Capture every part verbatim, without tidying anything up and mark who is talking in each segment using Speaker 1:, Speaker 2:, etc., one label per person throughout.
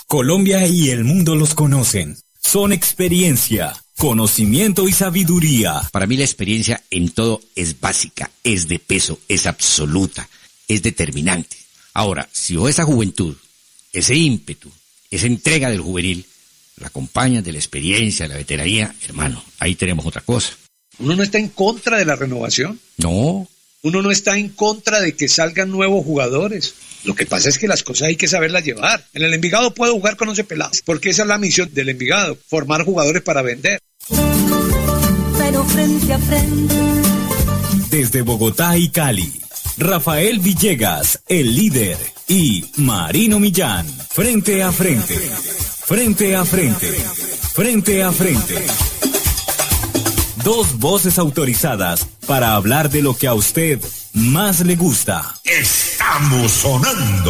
Speaker 1: Colombia y el mundo los conocen. Son experiencia, conocimiento y sabiduría.
Speaker 2: Para mí la experiencia en todo es básica, es de peso, es absoluta, es determinante. Ahora, si vos esa juventud, ese ímpetu, esa entrega del juvenil, la acompañas de la experiencia, de la veteranía, hermano, ahí tenemos otra cosa.
Speaker 3: ¿Uno no está en contra de la renovación?
Speaker 2: No.
Speaker 3: Uno no está en contra de que salgan nuevos jugadores. Lo que pasa es que las cosas hay que saberlas llevar. En el Envigado puedo jugar con once pelados, porque esa es la misión del Envigado, formar jugadores para vender.
Speaker 1: Pero frente a frente. Desde Bogotá y Cali, Rafael Villegas, el líder, y Marino Millán, frente a frente, frente a frente, frente a frente. Dos voces autorizadas para hablar de lo que a usted más le gusta.
Speaker 4: Estamos sonando.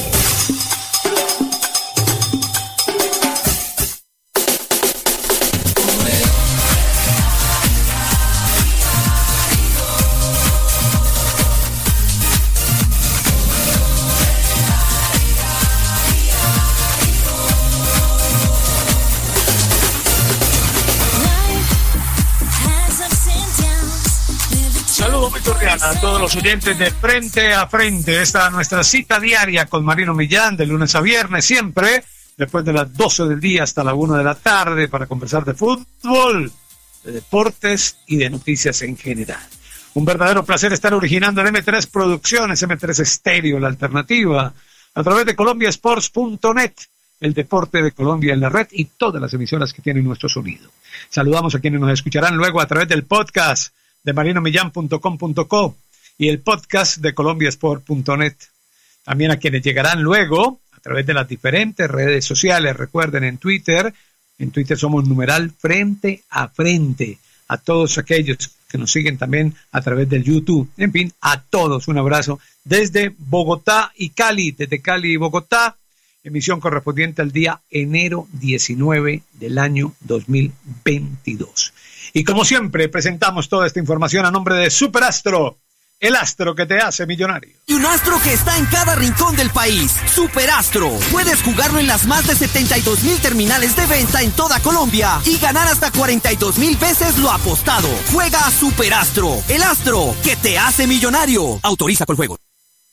Speaker 3: A todos los oyentes de Frente a Frente, esta es nuestra cita diaria con Marino Millán, de lunes a viernes, siempre después de las doce del día hasta la una de la tarde, para conversar de fútbol, de deportes y de noticias en general. Un verdadero placer estar originando en eme tres Producciones, eme tres Estéreo, la alternativa, a través de Colombia Sports punto net, el deporte de Colombia en la red y todas las emisoras que tienen nuestro sonido. Saludamos a quienes nos escucharán luego a través del podcast de marino millán punto com punto co y el podcast de colombia sport punto net. También a quienes llegarán luego a través de las diferentes redes sociales. Recuerden, en Twitter, en Twitter somos numeral Frente a Frente. A todos aquellos que nos siguen también a través del YouTube. En fin, a todos un abrazo desde Bogotá y Cali, desde Cali y Bogotá. Emisión correspondiente al día enero diecinueve del año dos mil veintidós. Y como siempre, presentamos toda esta información a nombre de Superastro, el astro que te hace millonario.
Speaker 5: Y un astro que está en cada rincón del país, Superastro. Puedes jugarlo en las más de setenta y dos mil terminales de venta en toda Colombia y ganar hasta cuarenta y dos mil veces lo apostado. Juega a Superastro, el astro que te hace millonario. Autoriza con juego.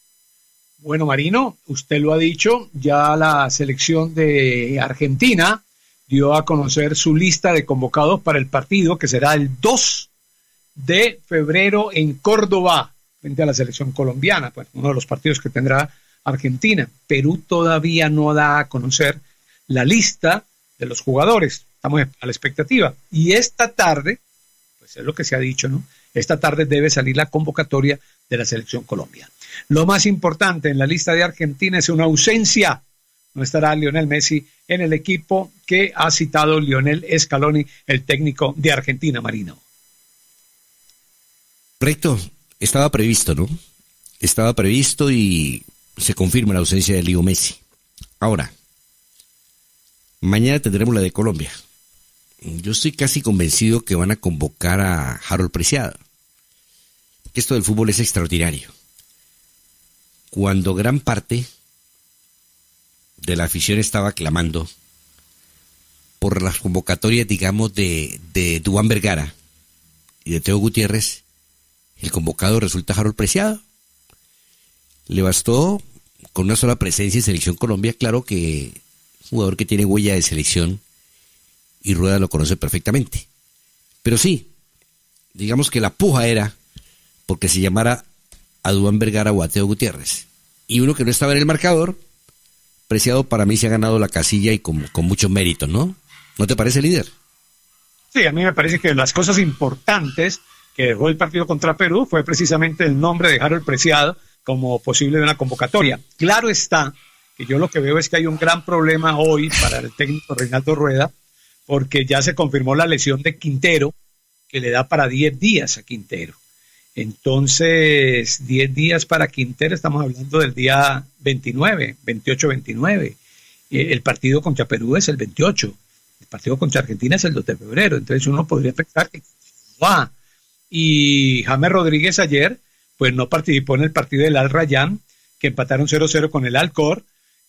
Speaker 3: Bueno, Marino, usted lo ha dicho, ya la selección de Argentina dio a conocer su lista de convocados para el partido que será el dos de febrero en Córdoba, frente a la selección colombiana, pues uno de los partidos que tendrá Argentina. Perú todavía no da a conocer la lista de los jugadores, estamos a la expectativa. Y esta tarde, pues es lo que se ha dicho, ¿no? Esta tarde debe salir la convocatoria de la selección colombiana. Lo más importante en la lista de Argentina es una ausencia. No estará Lionel Messi en el equipo que ha citado Lionel Scaloni, el técnico de Argentina, Marino.
Speaker 2: Correcto, estaba previsto, ¿no? Estaba previsto y se confirma la ausencia de Leo Messi. Ahora, mañana tendremos la de Colombia. Yo estoy casi convencido que van a convocar a Harold Preciado. Esto del fútbol es extraordinario. Cuando gran parte de la afición estaba clamando por las convocatorias, digamos, de, de Duván Vergara y de Teo Gutiérrez, el convocado resulta Harold Preciado. Le bastó con una sola presencia en Selección Colombia. Claro que un jugador que tiene huella de selección y Rueda lo conoce perfectamente. Pero sí, digamos que la puja era porque se llamara a Duván Vergara o a Teo Gutiérrez. Y uno que no estaba en el marcador, Preciado, para mí se ha ganado la casilla y con, con mucho mérito, ¿no? ¿No te parece, líder?
Speaker 3: Sí, a mí me parece que las cosas importantes que dejó el partido contra Perú fue precisamente el nombre de Harold Preciado como posible de una convocatoria. Claro está que yo lo que veo es que hay un gran problema hoy para el técnico Reinaldo Rueda, porque ya se confirmó la lesión de Quintero, que le da para diez días a Quintero. Entonces, diez días para Quintero, estamos hablando del día veintinueve, veintiocho veintinueve. El partido contra Perú es el veintiocho. El partido contra Argentina es el dos de febrero. Entonces uno podría pensar que va. Y James Rodríguez ayer, pues no participó en el partido del Al Rayyan, que empataron cero cero con el Alcor,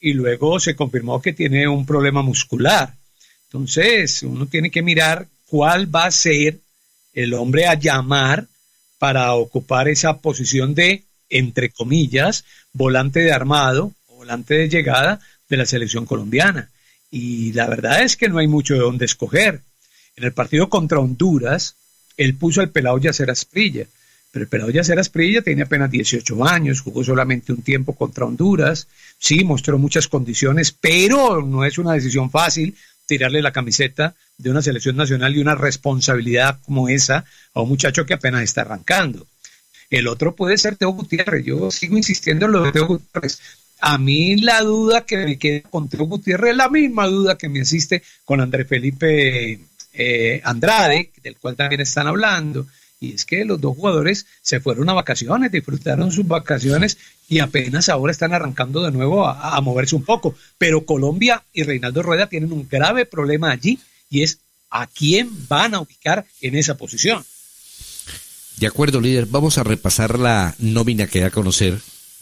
Speaker 3: y luego se confirmó que tiene un problema muscular. Entonces, uno tiene que mirar cuál va a ser el hombre a llamar para ocupar esa posición de, entre comillas, volante de armado, volante de llegada de la selección colombiana. Y la verdad es que no hay mucho de dónde escoger. En el partido contra Honduras, él puso al pelado Yacer Asprilla, pero el pelado Yacer Asprilla tiene apenas dieciocho años, jugó solamente un tiempo contra Honduras, sí, mostró muchas condiciones, pero no es una decisión fácil tirarle la camiseta de una selección nacional y una responsabilidad como esa a un muchacho que apenas está arrancando. El otro puede ser Teo Gutiérrez. Yo sigo insistiendo en lo de Teo Gutiérrez. A mí la duda que me queda con Teo Gutiérrez es la misma duda que me asiste con Andrés Felipe eh, Andrade, del cual también están hablando, y es que los dos jugadores se fueron a vacaciones, disfrutaron sus vacaciones y apenas ahora están arrancando de nuevo a, a moverse un poco. Pero Colombia y Reinaldo Rueda tienen un grave problema allí, y es a quién van a ubicar en esa posición.
Speaker 2: De acuerdo, líder. Vamos a repasar la nómina que da a conocer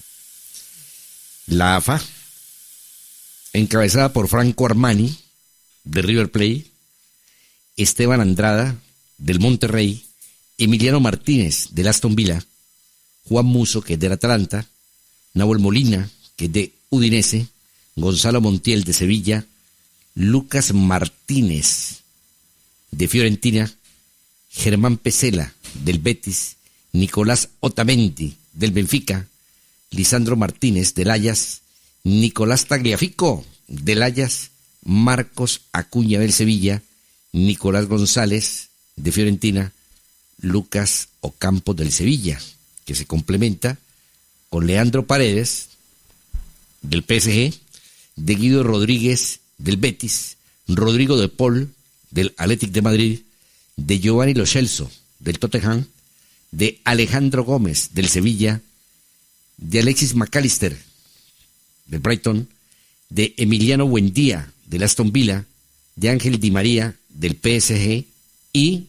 Speaker 2: la A F A, encabezada por Franco Armani, de River Plate, Esteban Andrada, del Monterrey, Emiliano Martínez, del Aston Villa, Juan Musso, que es del Atalanta, Nahuel Molina, que es de Udinese, Gonzalo Montiel, de Sevilla, Lucas Martínez, de Fiorentina, Germán Pesela, del Betis, Nicolás Otamendi, del Benfica, Lisandro Martínez, del Ajax, Nicolás Tagliafico, del Ajax, Marcos Acuña, del Sevilla, Nicolás González, de Fiorentina, Lucas Ocampo, del Sevilla, que se complementa con Leandro Paredes, del P S G, de Guido Rodríguez, del Betis, Rodrigo de Paul, del Athletic de Madrid, de Giovanni Lo Celso, del Tottenham, de Alejandro Gómez, del Sevilla, de Alexis McAllister, del Brighton, de Emiliano Buendía, del Aston Villa, de Ángel Di María, del P S G, y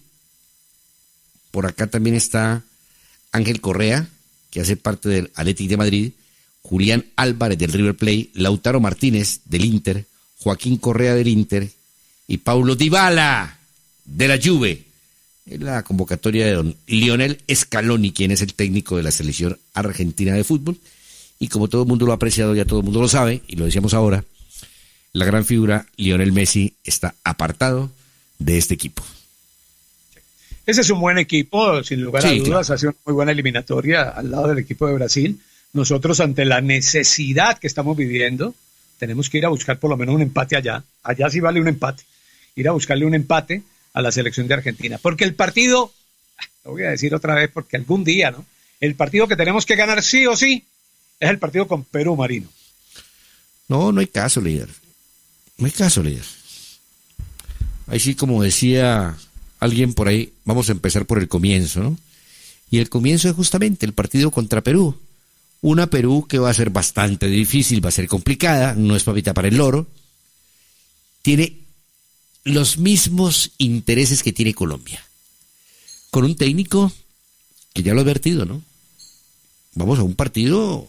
Speaker 2: por acá también está Ángel Correa, que hace parte del Athletic de Madrid, Julián Álvarez, del River Plate, Lautaro Martínez, del Inter, Joaquín Correa, del Inter, y Paulo Dybala, de la Juve. Es la convocatoria de don Lionel Scaloni, quien es el técnico de la selección argentina de fútbol, y como todo el mundo lo ha apreciado, ya todo el mundo lo sabe, y lo decíamos ahora, la gran figura Lionel Messi está apartado de este equipo.
Speaker 3: Ese es un buen equipo, sin lugar a sí, dudas, claro. Ha sido una muy buena eliminatoria al lado del equipo de Brasil. Nosotros, ante la necesidad que estamos viviendo, tenemos que ir a buscar por lo menos un empate allá. Allá sí vale un empate. Ir a buscarle un empate a la selección de Argentina. Porque el partido, lo voy a decir otra vez porque algún día, ¿no? El partido que tenemos que ganar sí o sí es el partido con Perú, Marino.
Speaker 2: No, no hay caso, líder. No hay caso, líder. Ahí sí, como decía alguien por ahí, vamos a empezar por el comienzo, ¿no? Y el comienzo es justamente el partido contra Perú. Una Perú que va a ser bastante difícil, va a ser complicada, no es papita para el loro. Tiene los mismos intereses que tiene Colombia. Con un técnico que ya lo ha advertido, ¿no? Vamos a un partido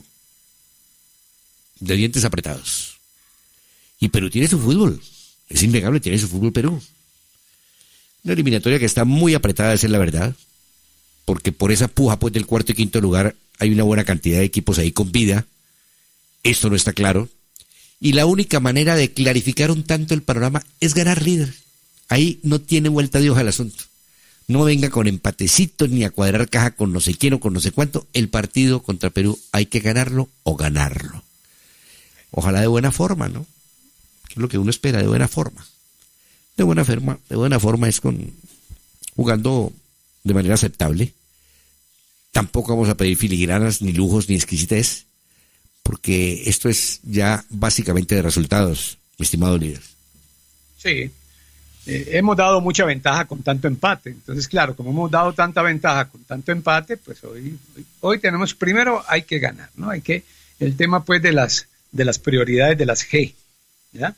Speaker 2: de dientes apretados. Y Perú tiene su fútbol. Es innegable, tiene su fútbol Perú. Una eliminatoria que está muy apretada, esa es la verdad. Porque por esa puja pues del cuarto y quinto lugar hay una buena cantidad de equipos ahí con vida. Esto no está claro. Y la única manera de clarificar un tanto el panorama es ganar, líder. Ahí no tiene vuelta de hoja el asunto. No venga con empatecitos ni a cuadrar caja con no sé quién o con no sé cuánto. El partido contra Perú hay que ganarlo o ganarlo. Ojalá de buena forma, ¿no? Que es lo que uno espera, de buena forma. De buena forma, de buena forma es con jugando de manera aceptable. Tampoco vamos a pedir filigranas, ni lujos, ni exquisitez, porque esto es ya básicamente de resultados, mi estimado líder.
Speaker 3: Sí, eh, hemos dado mucha ventaja con tanto empate. Entonces, claro, como hemos dado tanta ventaja con tanto empate, pues hoy, hoy, hoy tenemos, primero hay que ganar, ¿no? Hay que, el tema pues de las, de las prioridades de las G, ¿ya?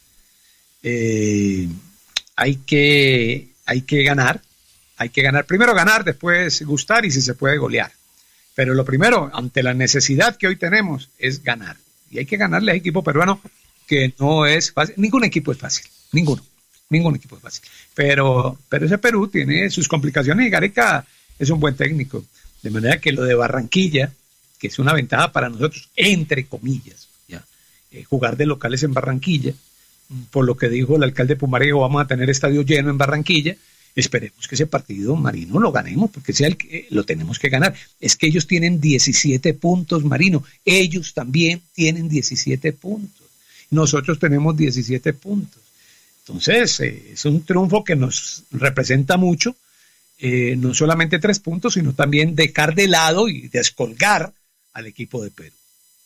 Speaker 3: Eh, hay que, hay que ganar, hay que ganar, primero ganar, después gustar y si se puede golear. Pero lo primero, ante la necesidad que hoy tenemos, es ganar. y hay que ganarle a equipo peruano que no es fácil. Ningún equipo es fácil, ninguno, ningún equipo es fácil. Pero, pero ese Perú tiene sus complicaciones y Gareca es un buen técnico. De manera que lo de Barranquilla, que es una ventaja para nosotros, entre comillas, ya, eh, jugar de locales en Barranquilla, por lo que dijo el alcalde Pumarejo, vamos a tener estadio lleno en Barranquilla. Esperemos que ese partido, Marino, lo ganemos, porque sea el que, eh, lo tenemos que ganar. Es que ellos tienen diecisiete puntos, Marino. Ellos también tienen diecisiete puntos. Nosotros tenemos diecisiete puntos. Entonces, eh, es un triunfo que nos representa mucho. Eh, no solamente tres puntos, sino también dejar de lado y descolgar al equipo de Perú.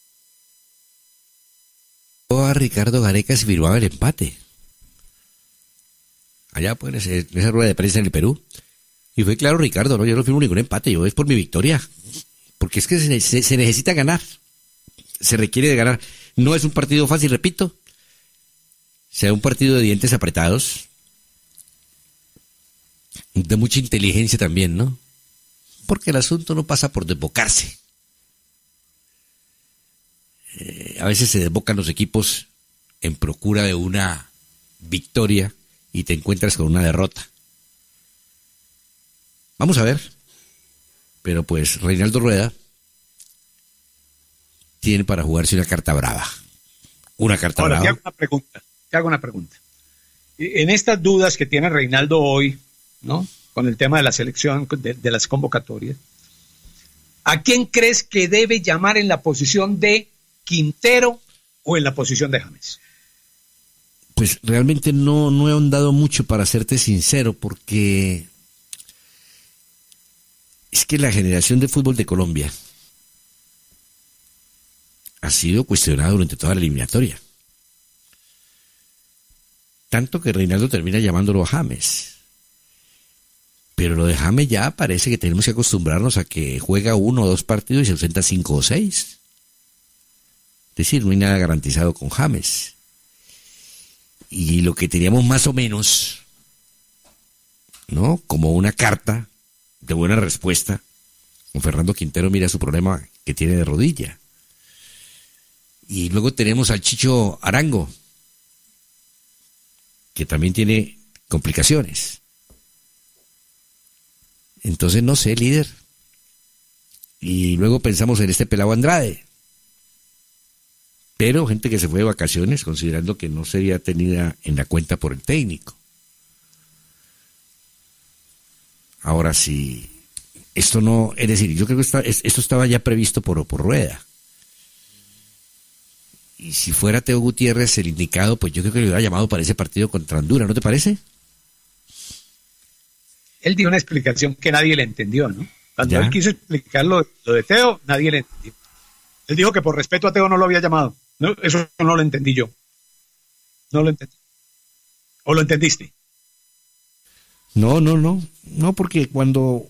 Speaker 2: A Ricardo Gareca se firmaba el empate. Allá pues en esa rueda de prensa en el Perú. Y fue claro, Ricardo, no, yo no firmo ningún empate, yo es por mi victoria. Porque es que se, se, se necesita ganar. Se requiere de ganar. No es un partido fácil, repito. Sea un partido de dientes apretados. De mucha inteligencia también, ¿no? Porque el asunto no pasa por desbocarse. Eh, a veces se desbocan los equipos en procura de una victoria y te encuentras con una derrota. Vamos a ver. Pero pues Reinaldo Rueda tiene para jugarse una carta brava. Una carta
Speaker 3: Ahora,
Speaker 2: brava.
Speaker 3: te hago una pregunta. Te hago una pregunta. En estas dudas que tiene Reinaldo hoy, ¿no? Con el tema de la selección, de, de las convocatorias, ¿a quién crees que debe llamar en la posición de Quintero o en la posición de James?
Speaker 2: Pues realmente no, no he ahondado mucho, para serte sincero, porque es que la generación de fútbol de Colombia ha sido cuestionada durante toda la eliminatoria. Tanto que Reinaldo termina llamándolo a James. Pero lo de James ya parece que tenemos que acostumbrarnos a que juega uno o dos partidos y se ausenta cinco o seis. Es decir, no hay nada garantizado con James. Y lo que teníamos más o menos, ¿no? Como una carta de buena respuesta, con Fernando Quintero, mira su problema que tiene de rodilla. Y luego tenemos al Chicho Arango, que también tiene complicaciones. Entonces, no sé, líder. Y luego pensamos en este pelado Andrade. Pero gente que se fue de vacaciones, considerando que no sería tenida en la cuenta por el técnico. Ahora sí, esto no, es decir, yo creo que está, esto estaba ya previsto por, por Rueda. Y si fuera Teo Gutiérrez el indicado, pues yo creo que le hubiera llamado para ese partido contra Honduras, ¿no te parece?
Speaker 3: Él dio una explicación que nadie le entendió, ¿no? Cuando
Speaker 2: ¿Ya?
Speaker 3: él quiso explicar lo, lo de Teo, nadie le entendió. Él dijo que por respeto a Teo no lo había llamado. No, eso no lo entendí yo. No lo entendí. ¿O lo entendiste?
Speaker 2: No, no, no. No, porque cuando...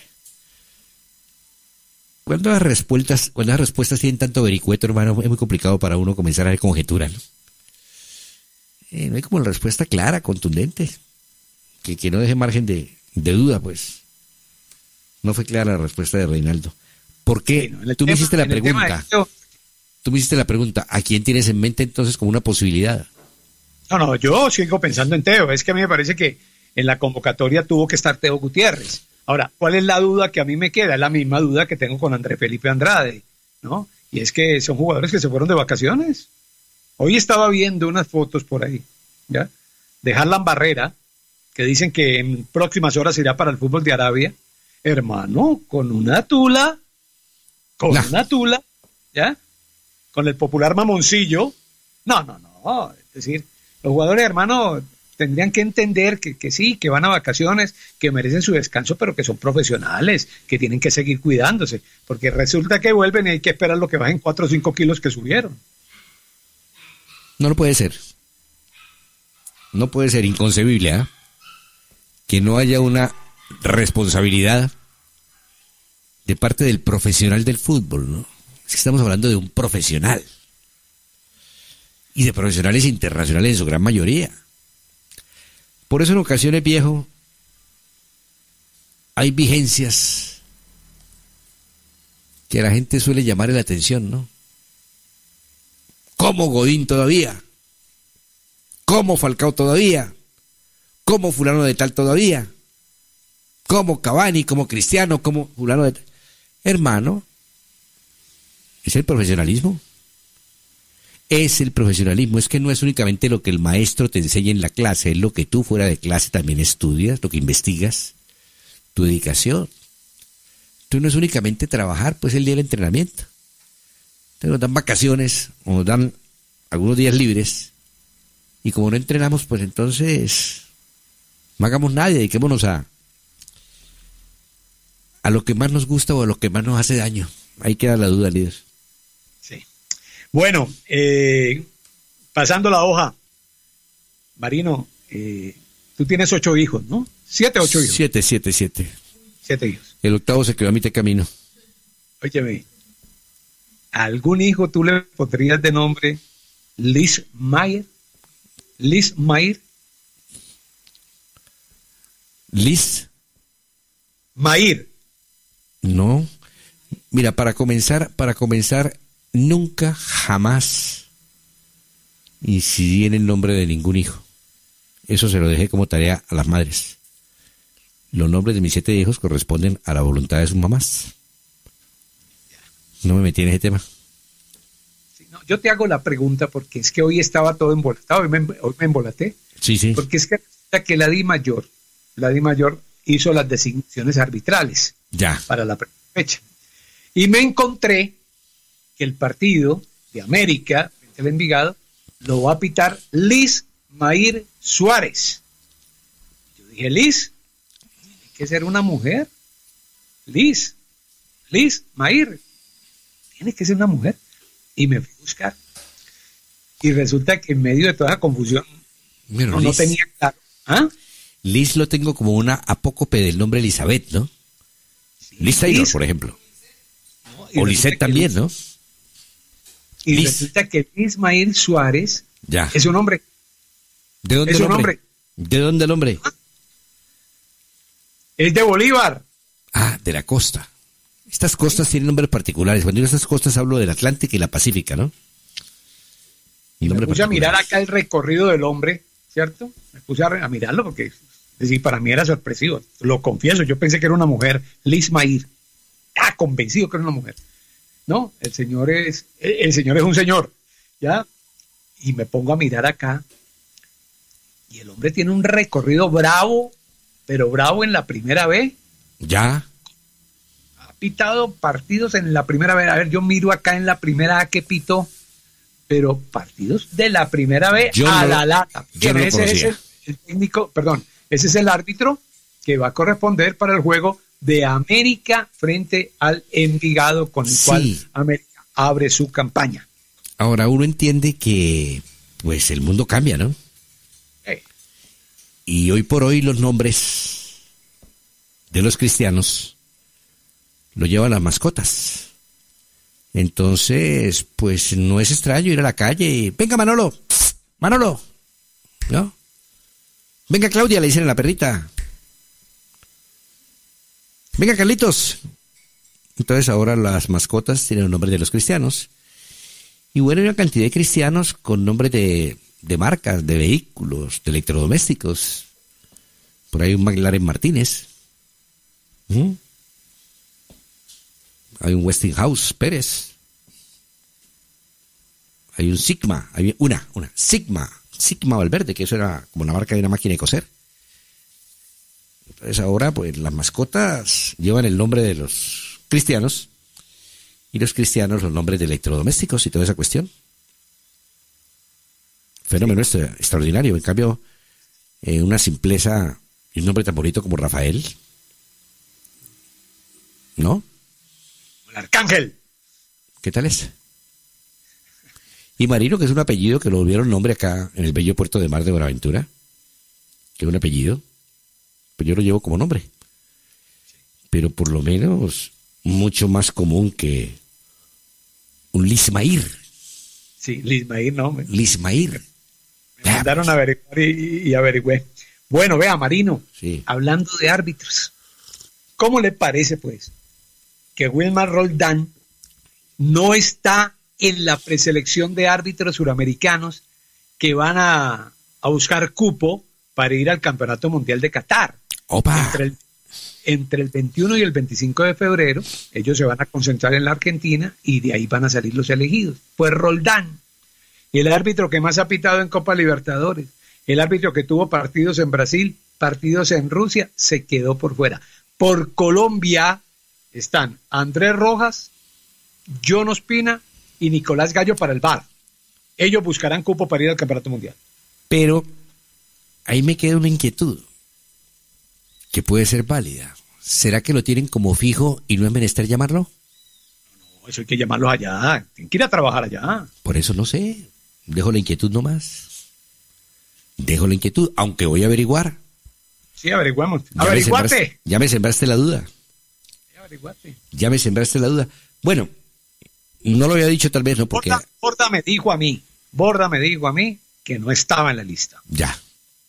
Speaker 2: Cuando las respuestas, cuando las respuestas tienen tanto vericueto, hermano, es muy complicado para uno comenzar a ver conjeturas, ¿no? Eh, no hay como la respuesta clara, contundente, que, que no deje margen de, de duda, pues. No fue clara la respuesta de Reinaldo. ¿Por qué?
Speaker 3: Bueno,
Speaker 2: Tú me
Speaker 3: tema,
Speaker 2: hiciste la
Speaker 3: en el tema
Speaker 2: pregunta.
Speaker 3: de Teo,
Speaker 2: Tú me hiciste la pregunta. ¿A quién tienes en mente entonces como una posibilidad?
Speaker 3: no, no, yo sigo pensando en Teo. Es que a mí me parece que en la convocatoria tuvo que estar Teo Gutiérrez. Ahora, ¿cuál es la duda que a mí me queda? Es la misma duda que tengo con André Felipe Andrade, ¿no? Y es que son jugadores que se fueron de vacaciones. Hoy estaba viendo unas fotos por ahí, ¿ya? De Harlan Barrera, que dicen que en próximas horas irá para el fútbol de Arabia. Hermano, con una tula, con
Speaker 2: Nah.
Speaker 3: una tula, ¿ya? Con el popular mamoncillo. No, no, no. Es decir, los jugadores, hermano, tendrían que entender que, que sí, que van a vacaciones, que merecen su descanso, pero que son profesionales, que tienen que seguir cuidándose, porque resulta que vuelven y hay que esperar lo que bajen cuatro o cinco kilos que subieron.
Speaker 2: No lo puede ser. No puede ser, inconcebible, ¿ah? Que no haya una responsabilidad de parte del profesional del fútbol, ¿no? Es que estamos hablando de un profesional. Y de profesionales internacionales en su gran mayoría. Por eso en ocasiones, viejo, hay vigencias que a la gente suele llamar la atención, ¿no? ¿Cómo Godín todavía? ¿Cómo Falcao todavía? ¿Cómo fulano de tal todavía? ¿Cómo Cavani? ¿Cómo Cristiano? ¿Cómo fulano de tal? Hermano, es el profesionalismo. Es el profesionalismo. Es que no es únicamente lo que el maestro te enseña en la clase, es lo que tú fuera de clase también estudias, lo que investigas, tu dedicación. Tú no es únicamente trabajar, pues el día del entrenamiento. Entonces nos dan vacaciones, o nos dan algunos días libres, y como no entrenamos, pues entonces no hagamos nada, dediquémonos a, a lo que más nos gusta o a lo que más nos hace daño. Ahí queda la duda, líder.
Speaker 3: Sí. Bueno, eh, pasando la hoja, Marino, eh, tú tienes ocho hijos, ¿no? Siete, ocho hijos.
Speaker 2: Siete, siete, siete.
Speaker 3: Siete hijos.
Speaker 2: El octavo se quedó a mitad de camino.
Speaker 3: Óyeme, ¿a algún hijo tú le pondrías de nombre Liz Mayer? Liz Mayer.
Speaker 2: Liz.
Speaker 3: Mayer.
Speaker 2: No. Mira, para comenzar, para comenzar, nunca, jamás incidí en el nombre de ningún hijo. Eso se lo dejé como tarea a las madres. Los nombres de mis siete hijos corresponden a la voluntad de sus mamás. No me metí en ese tema.
Speaker 3: Sí, no, yo te hago la pregunta porque es que hoy estaba todo embolatado, hoy me, hoy me embolaté.
Speaker 2: Sí, sí.
Speaker 3: Porque es que resulta que la Di Mayor, la Di Mayor hizo las designaciones arbitrales
Speaker 2: Ya.
Speaker 3: para la fecha. Y me encontré que el partido de América, frente al Envigado, lo va a pitar Liz Mayer Suárez. Yo dije, Liz, tiene que ser una mujer. Liz, Liz Mayer, tiene que ser una mujer. Y me fui a buscar. Y resulta que en medio de toda esa confusión,
Speaker 2: Bueno,
Speaker 3: no, no
Speaker 2: Liz,
Speaker 3: tenía claro. ¿Ah?
Speaker 2: Liz lo tengo como una apócope del nombre Elizabeth, ¿no? Liz Taylor,
Speaker 3: Liz.
Speaker 2: por ejemplo.
Speaker 3: ¿No? Y
Speaker 2: O
Speaker 3: resulta
Speaker 2: Lisette
Speaker 3: que
Speaker 2: también, ¿no?
Speaker 3: Y
Speaker 2: Liz.
Speaker 3: resulta que Liz Mayer Suárez
Speaker 2: Ya.
Speaker 3: es un hombre.
Speaker 2: ¿De dónde
Speaker 3: es
Speaker 2: el
Speaker 3: un
Speaker 2: hombre?
Speaker 3: hombre.
Speaker 2: ¿De dónde el hombre?
Speaker 3: Es de Bolívar.
Speaker 2: Ah, de la costa. Estas costas tienen nombres particulares. Cuando digo estas costas hablo del Atlántico y la Pacífica, ¿no?
Speaker 3: Y me
Speaker 2: Nombres
Speaker 3: puse a mirar
Speaker 2: particulares.
Speaker 3: acá el recorrido del hombre, ¿cierto? Me puse a, a mirarlo porque, es decir, para mí era sorpresivo. Lo confieso, yo pensé que era una mujer, Liz Mayer. Ah, convencido que era una mujer. No, el señor es, el, el señor es un señor, ¿ya? Y me pongo a mirar acá y el hombre tiene un recorrido bravo, pero bravo en la primera B.
Speaker 2: Ya.
Speaker 3: Ha pitado partidos en la primera B. A ver, yo miro acá en la primera A que pitó, pero partidos de la primera B
Speaker 2: Yo
Speaker 3: a
Speaker 2: no-
Speaker 3: la lata.
Speaker 2: yo no lo
Speaker 3: ese es
Speaker 2: conocía.
Speaker 3: el, el técnico, perdón, ese es el árbitro que va a corresponder para el juego de América frente al Envigado, con el
Speaker 2: Sí.
Speaker 3: cual América abre su campaña.
Speaker 2: Ahora uno entiende que, pues, el mundo cambia, ¿no?
Speaker 3: Eh,
Speaker 2: Y hoy por hoy los nombres de los cristianos lo llevan las mascotas. Entonces, pues no es extraño ir a la calle y, venga Manolo, Manolo, ¿no? Venga Claudia, le dicen a la perrita. Venga Carlitos. Entonces ahora las mascotas tienen el nombre de los cristianos. Y bueno, hay una cantidad de cristianos con nombres de, de marcas, de vehículos, de electrodomésticos. Por ahí un McLaren Martínez. ¿Mm? Hay un Westinghouse Pérez. Hay un Sigma, hay una, una, Sigma, Sigma Valverde, que eso era como la marca de una máquina de coser. Entonces ahora, pues las mascotas llevan el nombre de los cristianos y los cristianos los nombres de electrodomésticos y toda esa cuestión. Fenómeno este, extraordinario. En cambio, eh, una simpleza y un nombre tan bonito como Rafael, ¿no?
Speaker 3: el Arcángel.
Speaker 2: ¿Qué tal es? Y Marino, que es un apellido que lo volvieron nombre acá en el bello puerto de Mar de Buenaventura, que es un apellido, pues yo lo llevo como nombre. Pero por lo menos mucho más común que un Lismair.
Speaker 3: Sí, Lismair, no. Me,
Speaker 2: Lismair.
Speaker 3: me mandaron a averiguar y, y averigüé. Bueno, vea, Marino,
Speaker 2: Sí.
Speaker 3: hablando de árbitros, ¿cómo le parece, pues, que Wilmar Roldán no está en la preselección de árbitros suramericanos que van a, a buscar cupo para ir al Campeonato Mundial de Qatar.
Speaker 2: ¡Opa!
Speaker 3: Entre el, entre el veintiuno y el veinticinco de febrero, ellos se van a concentrar en la Argentina y de ahí van a salir los elegidos. Pues Roldán, el árbitro que más ha pitado en Copa Libertadores, el árbitro que tuvo partidos en Brasil, partidos en Rusia, se quedó por fuera. Por Colombia están Andrés Rojas, John Ospina y Nicolás Gallo para el V A R. Ellos buscarán cupo para ir al Campeonato Mundial.
Speaker 2: Pero ahí me queda una inquietud que puede ser válida. ¿Será que lo tienen como fijo y no es menester llamarlo?
Speaker 3: No, eso hay que llamarlos allá. Tienen que ir a trabajar allá.
Speaker 2: Por eso no sé. Dejo la inquietud nomás. Dejo la inquietud, aunque voy a averiguar.
Speaker 3: Sí, averiguamos.
Speaker 2: Ya me
Speaker 3: Averiguate.
Speaker 2: sembraste, ya me sembraste la duda.
Speaker 3: Sí, averiguate.
Speaker 2: Ya me sembraste la duda. Bueno, no lo había dicho tal vez, ¿no? Porque...
Speaker 3: Borda, Borda me dijo a mí, Borda me dijo a mí que no estaba en la lista.
Speaker 2: Ya.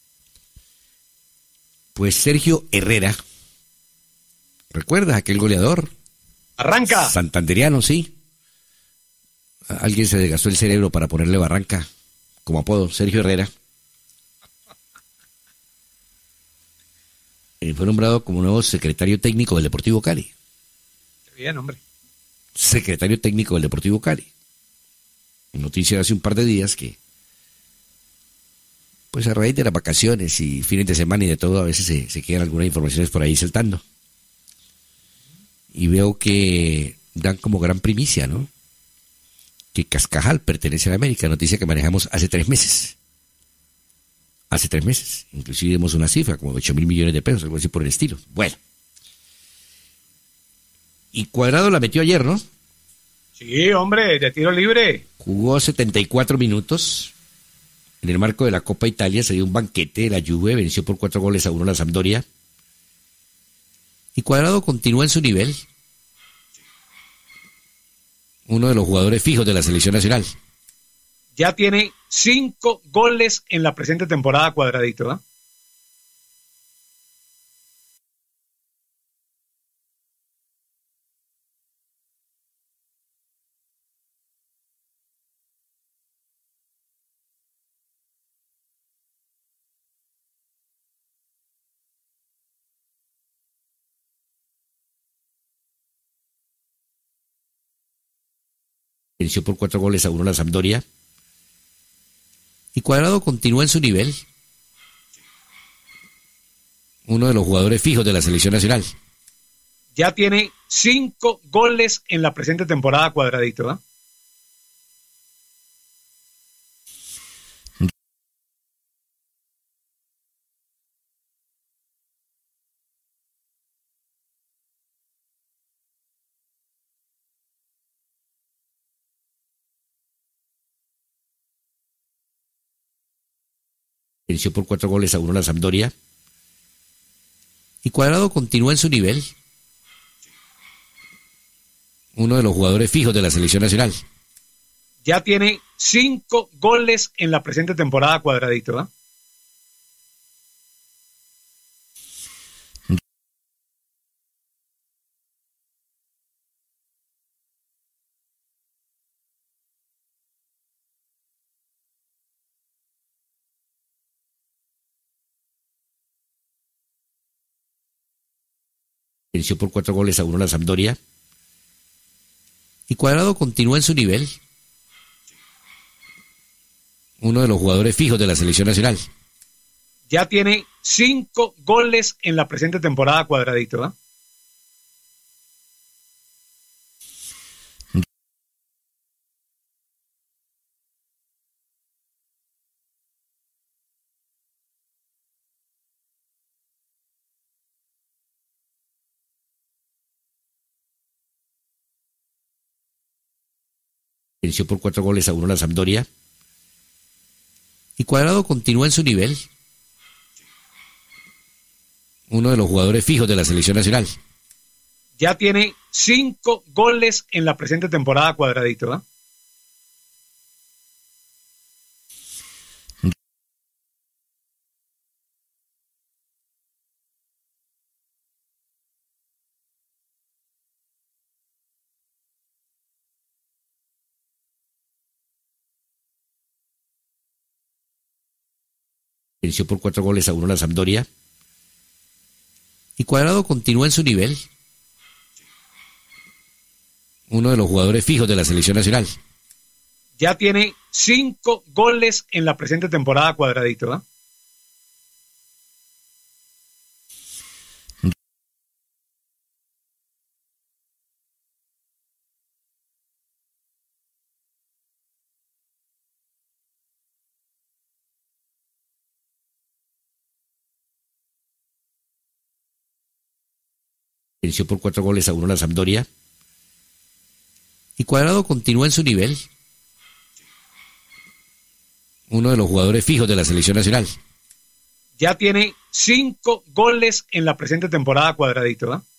Speaker 2: Pues Sergio Herrera, ¿recuerdas aquel goleador?
Speaker 3: ¡Arranca!
Speaker 2: Santanderiano, sí. Alguien se desgastó el cerebro para ponerle Barranca como apodo, Sergio Herrera. Eh, fue nombrado como nuevo secretario técnico del Deportivo Cali.
Speaker 3: Qué bien, hombre.
Speaker 2: Secretario técnico del Deportivo Cali. Noticia de hace un par de días que, pues a raíz de las vacaciones y fines de semana y de todo, a veces se, se quedan algunas informaciones por ahí saltando. Y veo que dan como gran primicia, ¿no? Que Cascajal pertenece a la América, noticia que manejamos hace tres meses. Hace tres meses. Inclusive vimos una cifra, como ocho mil millones de pesos, algo así por el estilo. Bueno. Y Cuadrado la metió ayer, ¿no?
Speaker 3: Sí, hombre, de tiro libre.
Speaker 2: Jugó setenta y cuatro minutos. En el marco de la Copa Italia se dio un banquete. La Juve venció por cuatro goles a uno a la Sampdoria. Y Cuadrado continúa en su nivel. Uno de los jugadores fijos de la selección nacional.
Speaker 3: Ya tiene cinco goles en la presente temporada, Cuadradito, ¿eh?
Speaker 2: Venció por cuatro goles a uno a la Sampdoria. Y Cuadrado continúa en su nivel. Uno de los jugadores fijos de la selección nacional.
Speaker 3: Ya tiene cinco goles en la presente temporada, Cuadradito, ¿eh?
Speaker 2: Venció por cuatro goles a uno a la Sampdoria. Y Cuadrado continúa en su nivel. Uno de los jugadores fijos de la selección nacional.
Speaker 3: Ya tiene cinco goles en la presente temporada, Cuadradito, ¿eh?
Speaker 2: Venció por cuatro goles a uno a la Sampdoria. Y Cuadrado continúa en su nivel. Uno de los jugadores fijos de la selección nacional.
Speaker 3: Ya tiene cinco goles en la presente temporada, Cuadradito, ¿eh?
Speaker 2: Venció por cuatro goles a uno a la Sampdoria. Y Cuadrado continúa en su nivel. Uno de los jugadores fijos de la selección nacional.
Speaker 3: Ya tiene cinco goles en la presente temporada, Cuadradito, ¿eh?
Speaker 2: venció por cuatro goles a uno a la Sampdoria. Y Cuadrado continúa en su nivel. Uno de los jugadores fijos de la selección nacional.
Speaker 3: Ya tiene cinco goles en la presente temporada, Cuadradito, ¿eh?
Speaker 2: Venció por cuatro goles a uno a la Sampdoria. Y Cuadrado continúa en su nivel. Uno de los jugadores fijos de la selección nacional.
Speaker 3: Ya tiene cinco goles en la presente temporada, Cuadradito, ¿eh?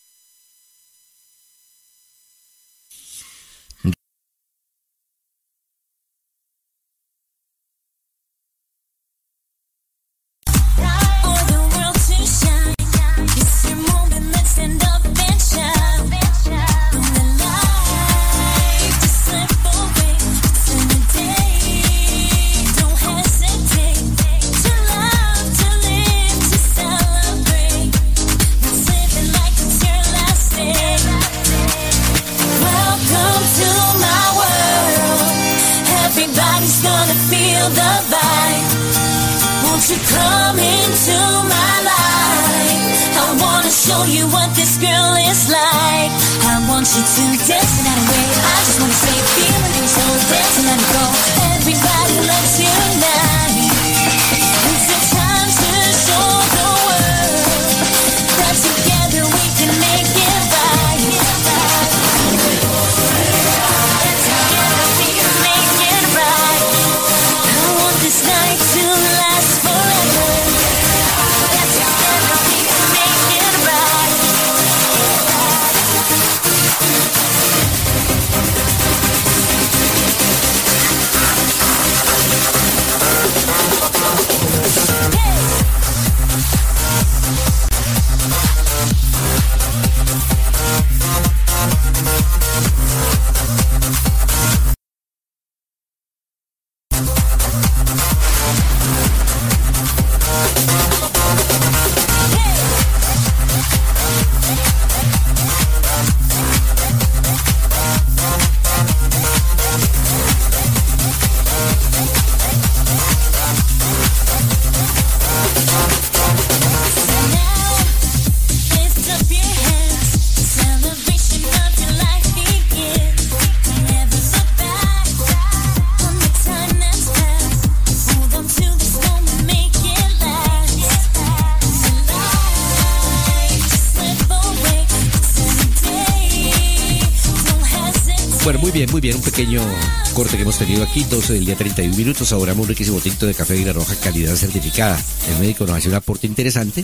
Speaker 2: Muy bien, muy bien, un pequeño corte que hemos tenido aquí, doce del día, treinta y un minutos, ahora un riquísimo tinto de café Águila Roja, calidad certificada. El médico nos hace un aporte interesante,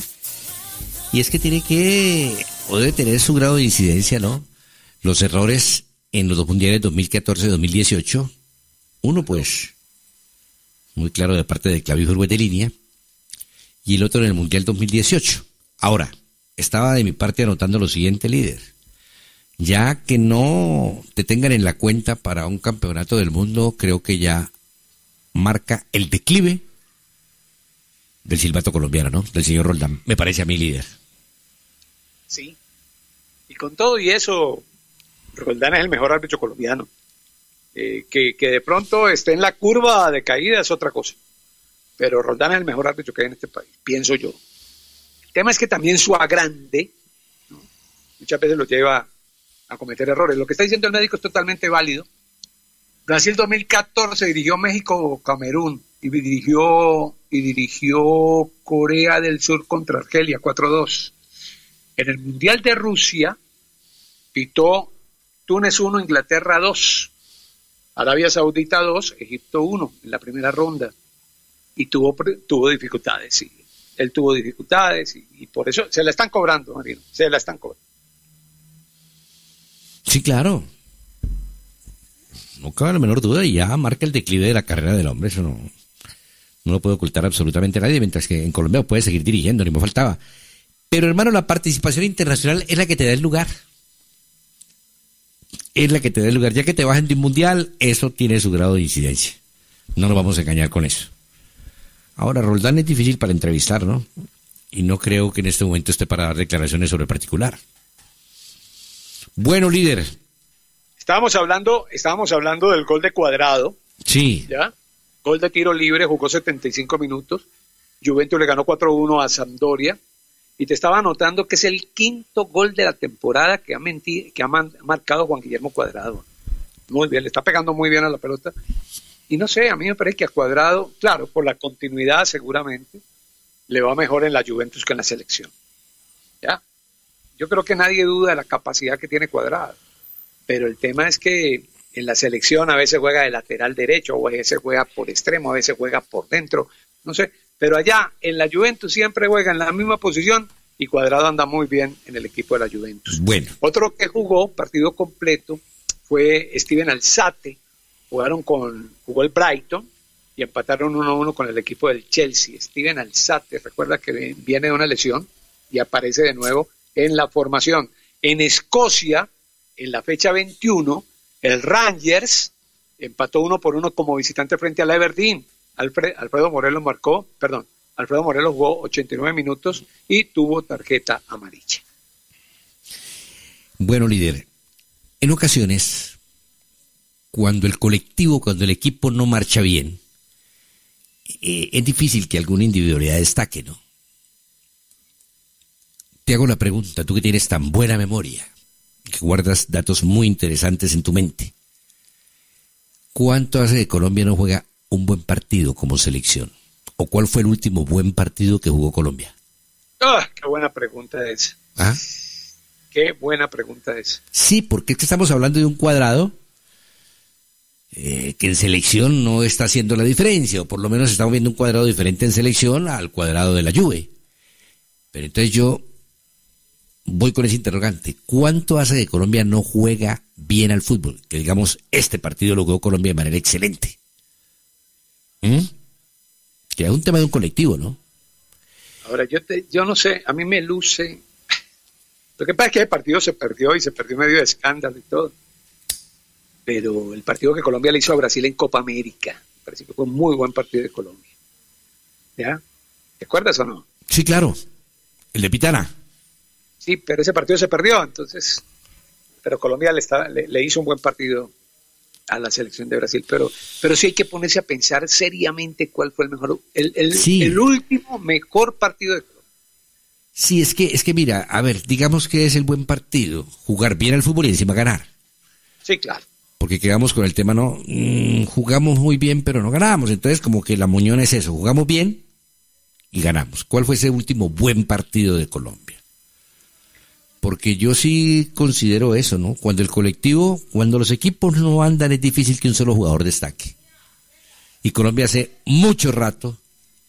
Speaker 2: y es que tiene que, o debe tener su grado de incidencia, ¿no? Los errores en los dos mundiales dos mil catorce y dos mil dieciocho, uno pues, muy claro de parte de Clavijo Uruguay de línea, y el otro en el mundial dos mil dieciocho. Ahora, estaba de mi parte anotando lo siguiente, líder. Ya que no te tengan en la cuenta para un campeonato del mundo, creo que ya marca el declive del silbato colombiano, ¿no? Del señor Roldán, me parece a mí, líder.
Speaker 3: Sí. Y con todo y eso, Roldán es el mejor árbitro colombiano. Eh, que, que de pronto esté en la curva de caída es otra cosa. Pero Roldán es el mejor árbitro que hay en este país, pienso yo. El tema es que también su agrande, ¿no?, muchas veces lo lleva a cometer errores. Lo que está diciendo el médico es totalmente válido. Brasil dos mil catorce dirigió México-Camerún y dirigió, y dirigió Corea del Sur contra Argelia cuatro dos. En el Mundial de Rusia pitó Túnez uno, Inglaterra dos, Arabia Saudita dos, Egipto uno en la primera ronda. Y tuvo, tuvo dificultades, sí. Él tuvo dificultades y, y por eso se la están cobrando, Marino, se la están cobrando.
Speaker 2: Sí, claro. No cabe la menor duda, y ya marca el declive de la carrera del hombre, eso no, no lo puede ocultar absolutamente nadie, mientras que en Colombia puede seguir dirigiendo, ni me faltaba. Pero hermano, la participación internacional es la que te da el lugar. Es la que te da el lugar. Ya que te bajen de un mundial, eso tiene su grado de incidencia. No nos vamos a engañar con eso. Ahora, Roldán es difícil para entrevistar, ¿no? Y no creo que en este momento esté para dar declaraciones sobre el particular. Bueno, líder.
Speaker 3: Estábamos hablando, estábamos hablando del gol de Cuadrado.
Speaker 2: Sí.
Speaker 3: ¿Ya? Gol de tiro libre, jugó setenta y cinco minutos. Juventus le ganó cuatro uno a Sampdoria. Y te estaba anotando que es el quinto gol de la temporada que ha, menti- que ha man- marcado Juan Guillermo Cuadrado. Muy bien, le está pegando muy bien a la pelota. Y no sé, a mí me parece que a Cuadrado, claro, por la continuidad seguramente, le va mejor en la Juventus que en la selección. ¿Ya? Yo creo que nadie duda de la capacidad que tiene Cuadrado. Pero el tema es que en la selección a veces juega de lateral derecho, o a veces juega por extremo, a veces juega por dentro, no sé. Pero allá en la Juventus siempre juega en la misma posición y Cuadrado anda muy bien en el equipo de la Juventus.
Speaker 2: Bueno.
Speaker 3: Otro que jugó partido completo fue Steven Alzate. Jugaron con, jugó el Brighton y empataron uno a uno con el equipo del Chelsea. Steven Alzate, recuerda que viene de una lesión y aparece de nuevo en la formación. En Escocia, en la fecha veintiuno, el Rangers empató uno por uno como visitante frente al Aberdeen. Alfred, Alfredo Morelos marcó, perdón, Alfredo Morelos jugó ochenta y nueve minutos y tuvo tarjeta amarilla.
Speaker 2: Bueno, líder, en ocasiones, cuando el colectivo, cuando el equipo no marcha bien, eh, es difícil que alguna individualidad destaque, ¿no? Te hago la pregunta, tú que tienes tan buena memoria, que guardas datos muy interesantes en tu mente, ¿cuánto hace que Colombia no juega un buen partido como selección? ¿O cuál fue el último buen partido que jugó Colombia?
Speaker 3: ¡Ah, qué buena pregunta es!
Speaker 2: ¿Ah?
Speaker 3: ¡Qué buena pregunta es!
Speaker 2: Sí, porque es que estamos hablando de un Cuadrado eh, que en selección no está haciendo la diferencia, o por lo menos estamos viendo un Cuadrado diferente en selección al Cuadrado de la Juve. Pero entonces yo voy con ese interrogante. ¿Cuánto hace que Colombia no juega bien al fútbol? Que digamos, este partido lo jugó Colombia de manera excelente. ¿Mm? Que es un tema de un colectivo, ¿no?
Speaker 3: Ahora, yo te, yo no sé, a mí me luce. Lo que pasa es que el partido se perdió y se perdió medio de escándalo y todo. Pero el partido que Colombia le hizo a Brasil en Copa América, parece que fue un muy buen partido de Colombia. ¿Ya? ¿Te acuerdas o no?
Speaker 2: Sí, claro. El de Pitana.
Speaker 3: Sí, pero ese partido se perdió, entonces. Pero Colombia le, está, le, le hizo un buen partido a la selección de Brasil, pero pero sí hay que ponerse a pensar seriamente cuál fue el mejor, el, el,
Speaker 2: sí.
Speaker 3: el último mejor partido de Colombia.
Speaker 2: Sí, es que, es que mira, a ver, digamos que es el buen partido, jugar bien al fútbol y encima ganar.
Speaker 3: Sí, claro.
Speaker 2: Porque quedamos con el tema, no, mm, jugamos muy bien pero no ganamos, entonces como que la muñona es eso, jugamos bien y ganamos. ¿Cuál fue ese último buen partido de Colombia? Porque yo sí considero eso, ¿no? Cuando el colectivo, cuando los equipos no andan, es difícil que un solo jugador destaque. Y Colombia hace mucho rato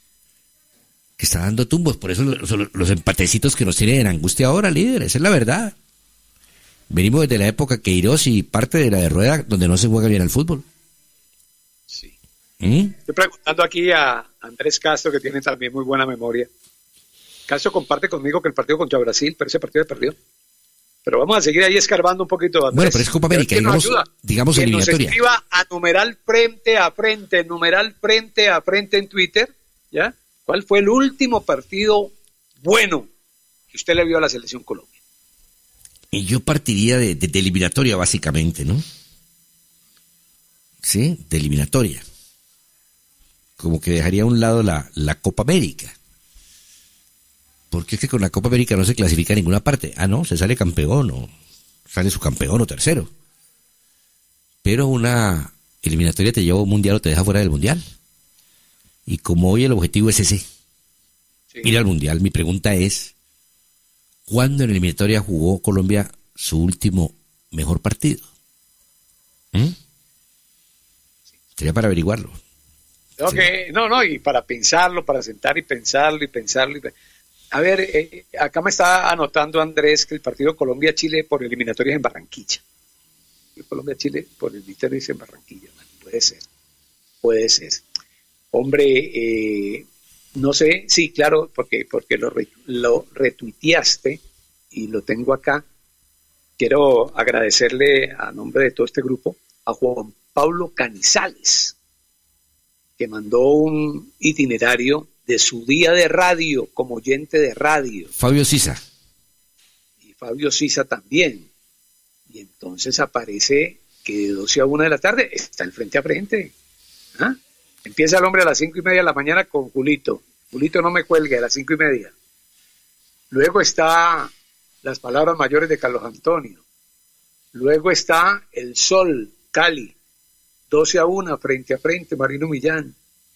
Speaker 2: que está dando tumbos, por eso los, los empatecitos que nos tienen en angustia ahora, líder, esa es la verdad. Venimos desde la época Queiroz y parte de la de Rueda, donde no se juega bien al fútbol.
Speaker 3: Sí.
Speaker 2: ¿Mm?
Speaker 3: Estoy preguntando aquí a Andrés Castro, que tiene también muy buena memoria. Castro comparte conmigo que el partido contra Brasil, pero ese partido se perdió. Pero vamos a seguir ahí escarbando un poquito, Andrés.
Speaker 2: Bueno, pero es Copa América, digamos, digamos
Speaker 3: que
Speaker 2: eliminatoria.
Speaker 3: Nos escriba a numeral frente a frente, numeral frente a frente en Twitter, ¿ya? ¿Cuál fue el último partido bueno que usted le vio a la selección Colombia?
Speaker 2: Y yo partiría de, de, de eliminatoria, básicamente, ¿no? Sí, de eliminatoria. Como que dejaría a un lado la, la Copa América. Porque es que con la Copa América no se clasifica a ninguna parte. Ah, no, se sale campeón o sale subcampeón o tercero. Pero una eliminatoria te lleva a un mundial o te deja fuera del mundial. Y como hoy el objetivo es ese, sí, ir al mundial, mi pregunta es, ¿cuándo en eliminatoria jugó Colombia su último mejor partido? ¿Mm? Sería para averiguarlo.
Speaker 3: No,
Speaker 2: sí.
Speaker 3: que, no, no, y para pensarlo, para sentar y pensarlo y pensarlo. Y A ver, eh, acá me está anotando Andrés que el partido Colombia-Chile por eliminatorias en Barranquilla. Colombia-Chile por eliminatorias en Barranquilla. Bueno, puede ser, puede ser. Hombre, eh, no sé, sí, claro, porque, porque lo, lo retuiteaste y lo tengo acá. Quiero agradecerle a nombre de todo este grupo a Juan Pablo Canizales. que mandó un itinerario de su día de radio como oyente de radio.
Speaker 2: Fabio Sisa.
Speaker 3: Y Fabio Sisa también. Y entonces aparece que de doce a una de la tarde está el frente a frente. ¿Ah? Empieza el hombre a las cinco y media de la mañana con Julito. Julito no me cuelgue a las cinco y media. Luego está las palabras mayores de Carlos Antonio. Luego está el Sol, Cali. doce a una, frente a frente, Marino Millán.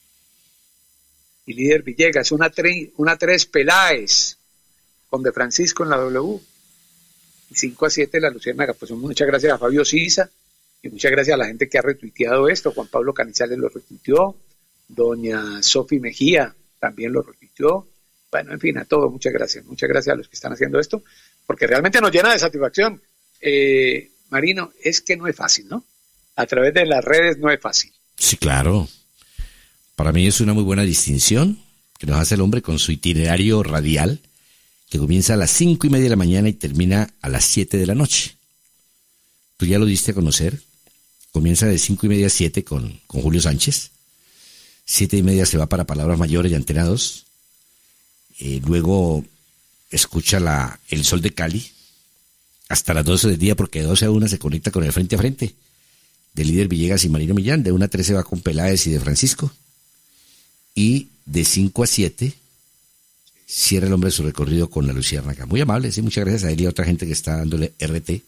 Speaker 3: Y líder Villegas, una, tre, una tres Peláez, con De Francisco en la W. Y cinco a siete la Luciérnaga. Pues muchas gracias a Fabio Sisa y muchas gracias a la gente que ha retuiteado esto. Juan Pablo Canizales lo retuiteó, doña Sofi Mejía también lo retuiteó. Bueno, en fin, a todos, muchas gracias. Muchas gracias a los que están haciendo esto, porque realmente nos llena de satisfacción. Eh, Marino, es que no es fácil, ¿no? A través de las redes no es fácil.
Speaker 2: Sí, claro. Para mí es una muy buena distinción que nos hace el hombre con su itinerario radial, que comienza a las cinco y media de la mañana y termina a las siete de la noche. Tú ya lo diste a conocer. Comienza de cinco y media a siete con, con Julio Sánchez. Siete y media se va para Palabras Mayores y Antena dos. Eh, luego escucha la, el Sol de Cali hasta las doce del día, porque de doce a una se conecta con el Frente a Frente de líder Villegas y Marino Millán. De una a tres se va con Peláez y De Francisco. Y de cinco a siete cierra el hombre su recorrido con la Luciérnaga. Muy amable, sí, muchas gracias a él y a otra gente que está dándole R T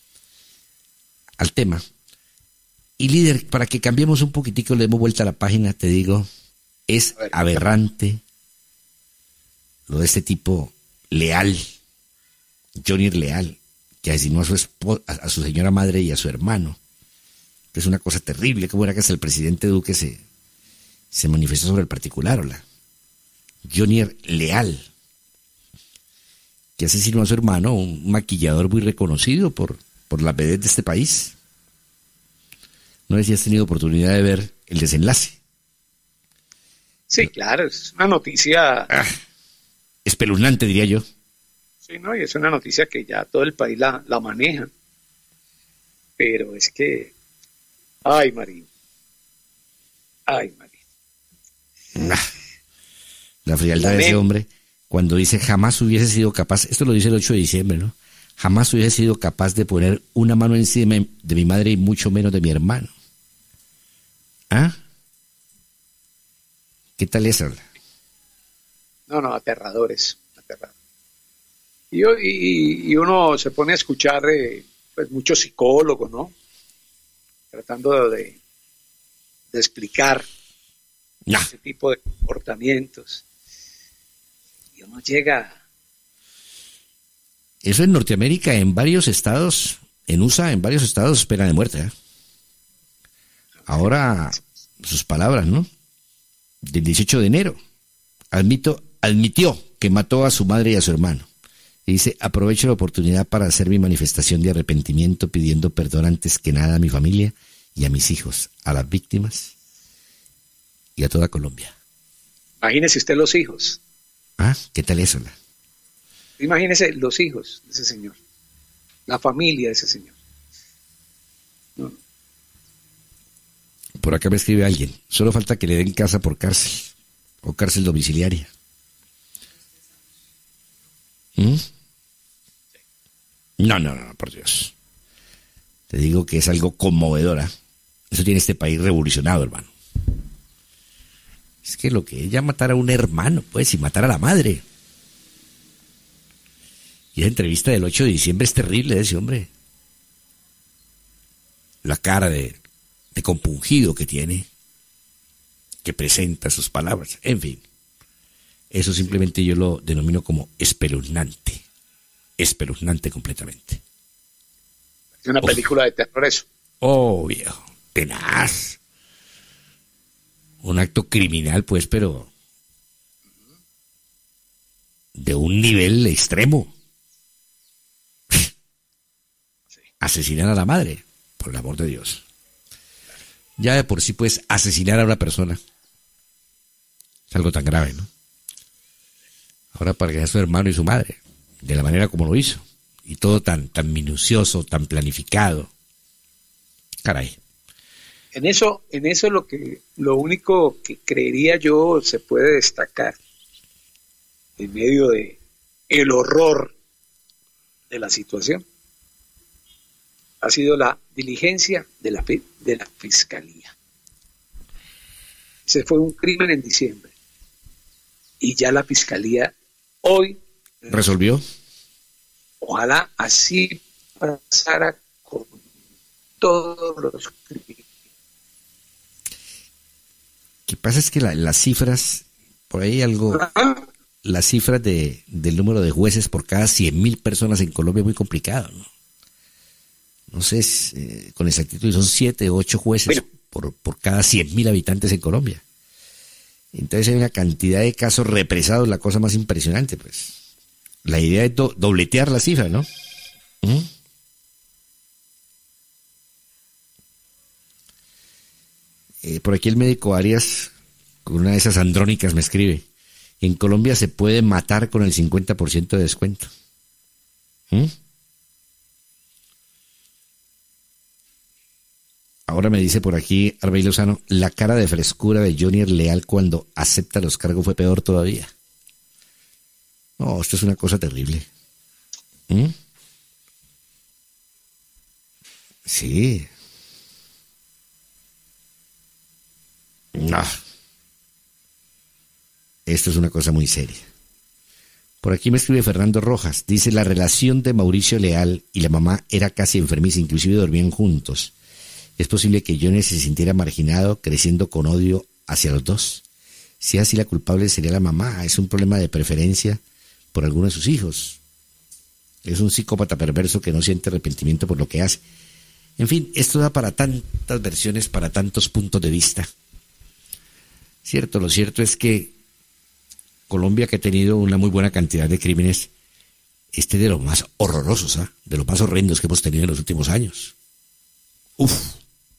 Speaker 2: al tema. Y líder, para que cambiemos un poquitico, le demos vuelta a la página, te digo, es aberrante lo de este tipo leal, Johnny Leal, que asesinó a su esposa, a su señora madre y a su hermano, que es una cosa terrible. ¿Cómo era que hasta el presidente Duque se, se manifestó sobre el particular? Hola. Johnny Leal, que asesinó a su hermano, un maquillador muy reconocido por, por la vedette de este país. No sé si has tenido oportunidad de ver el desenlace.
Speaker 3: Sí, claro, es una noticia...
Speaker 2: Ah, espeluznante, diría yo.
Speaker 3: Sí, no, y es una noticia que ya todo el país la, la maneja. Pero es que... Ay, Marín. Ay, Marín.
Speaker 2: Ah, la frialdad de ese hombre, cuando dice jamás hubiese sido capaz, esto lo dice el ocho de diciembre, ¿no? Jamás hubiese sido capaz de poner una mano encima de mi madre y mucho menos de mi hermano. ¿Ah? ¿Qué tal es?
Speaker 3: No, no, aterradores, aterradores. Y, y, y uno se pone a escuchar eh, pues muchos psicólogos, ¿no? Tratando de, de explicar
Speaker 2: no.
Speaker 3: ese tipo de comportamientos. Y uno llega...
Speaker 2: Eso en Norteamérica, en varios estados, en U S A, en varios estados, pena de muerte. ¿eh? Ahora, sus palabras, ¿no? Del dieciocho de enero, admito, admitió que mató a su madre y a su hermano. Y dice, aprovecho la oportunidad para hacer mi manifestación de arrepentimiento pidiendo perdón antes que nada a mi familia y a mis hijos, a las víctimas y a toda Colombia.
Speaker 3: Imagínese usted los hijos.
Speaker 2: Ah, ¿qué tal eso? La?
Speaker 3: Imagínese los hijos de ese señor, la familia de ese señor. No.
Speaker 2: Por acá me escribe alguien, solo falta que le den casa por cárcel o cárcel domiciliaria. ¿Mm? No, no, no, por Dios. Te digo que es algo conmovedora. Eso tiene este país revolucionado, hermano. Es que lo que es ya matar a un hermano, pues, y matar a la madre. Y esa entrevista del ocho de diciembre es terrible de ese hombre. La cara de, de compungido que tiene, que presenta sus palabras, en fin. Eso simplemente yo lo denomino como espeluznante. Espeluznante completamente.
Speaker 3: Es una película oh. de terror eso.
Speaker 2: Oh, viejo, tenaz. Un acto criminal, pues, pero de un nivel extremo. Asesinar a la madre, por el amor de Dios. Ya de por sí, pues, asesinar a una persona es algo tan grave, ¿no? Ahora para que sea su hermano y su madre, de la manera como lo hizo, y todo tan, tan minucioso, tan planificado. Caray.
Speaker 3: En eso, en eso lo que, lo único que creería yo se puede destacar en medio de el horror de la situación ha sido la diligencia de la, de la fiscalía. Ese fue un crimen en diciembre y ya la fiscalía hoy
Speaker 2: resolvió.
Speaker 3: Ojalá así pasara con todos los crímenes.
Speaker 2: Lo que pasa es que la, las cifras, por ahí algo, las cifras de, del número de jueces por cada cien mil personas en Colombia es muy complicado, ¿no? No sé, eh, con exactitud son siete o ocho jueces bueno. por, por cada cien mil habitantes en Colombia. Entonces hay una cantidad de casos represados, la cosa más impresionante, pues. La idea es do, dobletear la cifra, ¿no? ¿Mm? Eh, por aquí el médico Arias, con una de esas andrónicas, me escribe: en Colombia se puede matar con el cincuenta por ciento de descuento. ¿Mm? Ahora me dice por aquí Arbey Lozano, la cara de frescura de Johnny Leal cuando acepta los cargos fue peor todavía. No, esto es una cosa terrible. ¿Mm? Sí. No. Esto es una cosa muy seria. Por aquí me escribe Fernando Rojas. Dice, la relación de Mauricio Leal y la mamá era casi enfermiza, inclusive dormían juntos. Es posible que Johnny se sintiera marginado, creciendo con odio hacia los dos. Si así, la culpable sería la mamá. Es un problema de preferencia por alguno de sus hijos. Es un psicópata perverso que no siente arrepentimiento por lo que hace. En fin, esto da para tantas versiones, para tantos puntos de vista. Cierto, lo cierto es que Colombia, que ha tenido una muy buena cantidad de crímenes, este de los más horrorosos, ¿eh? De los más horrendos que hemos tenido en los últimos años. Uf.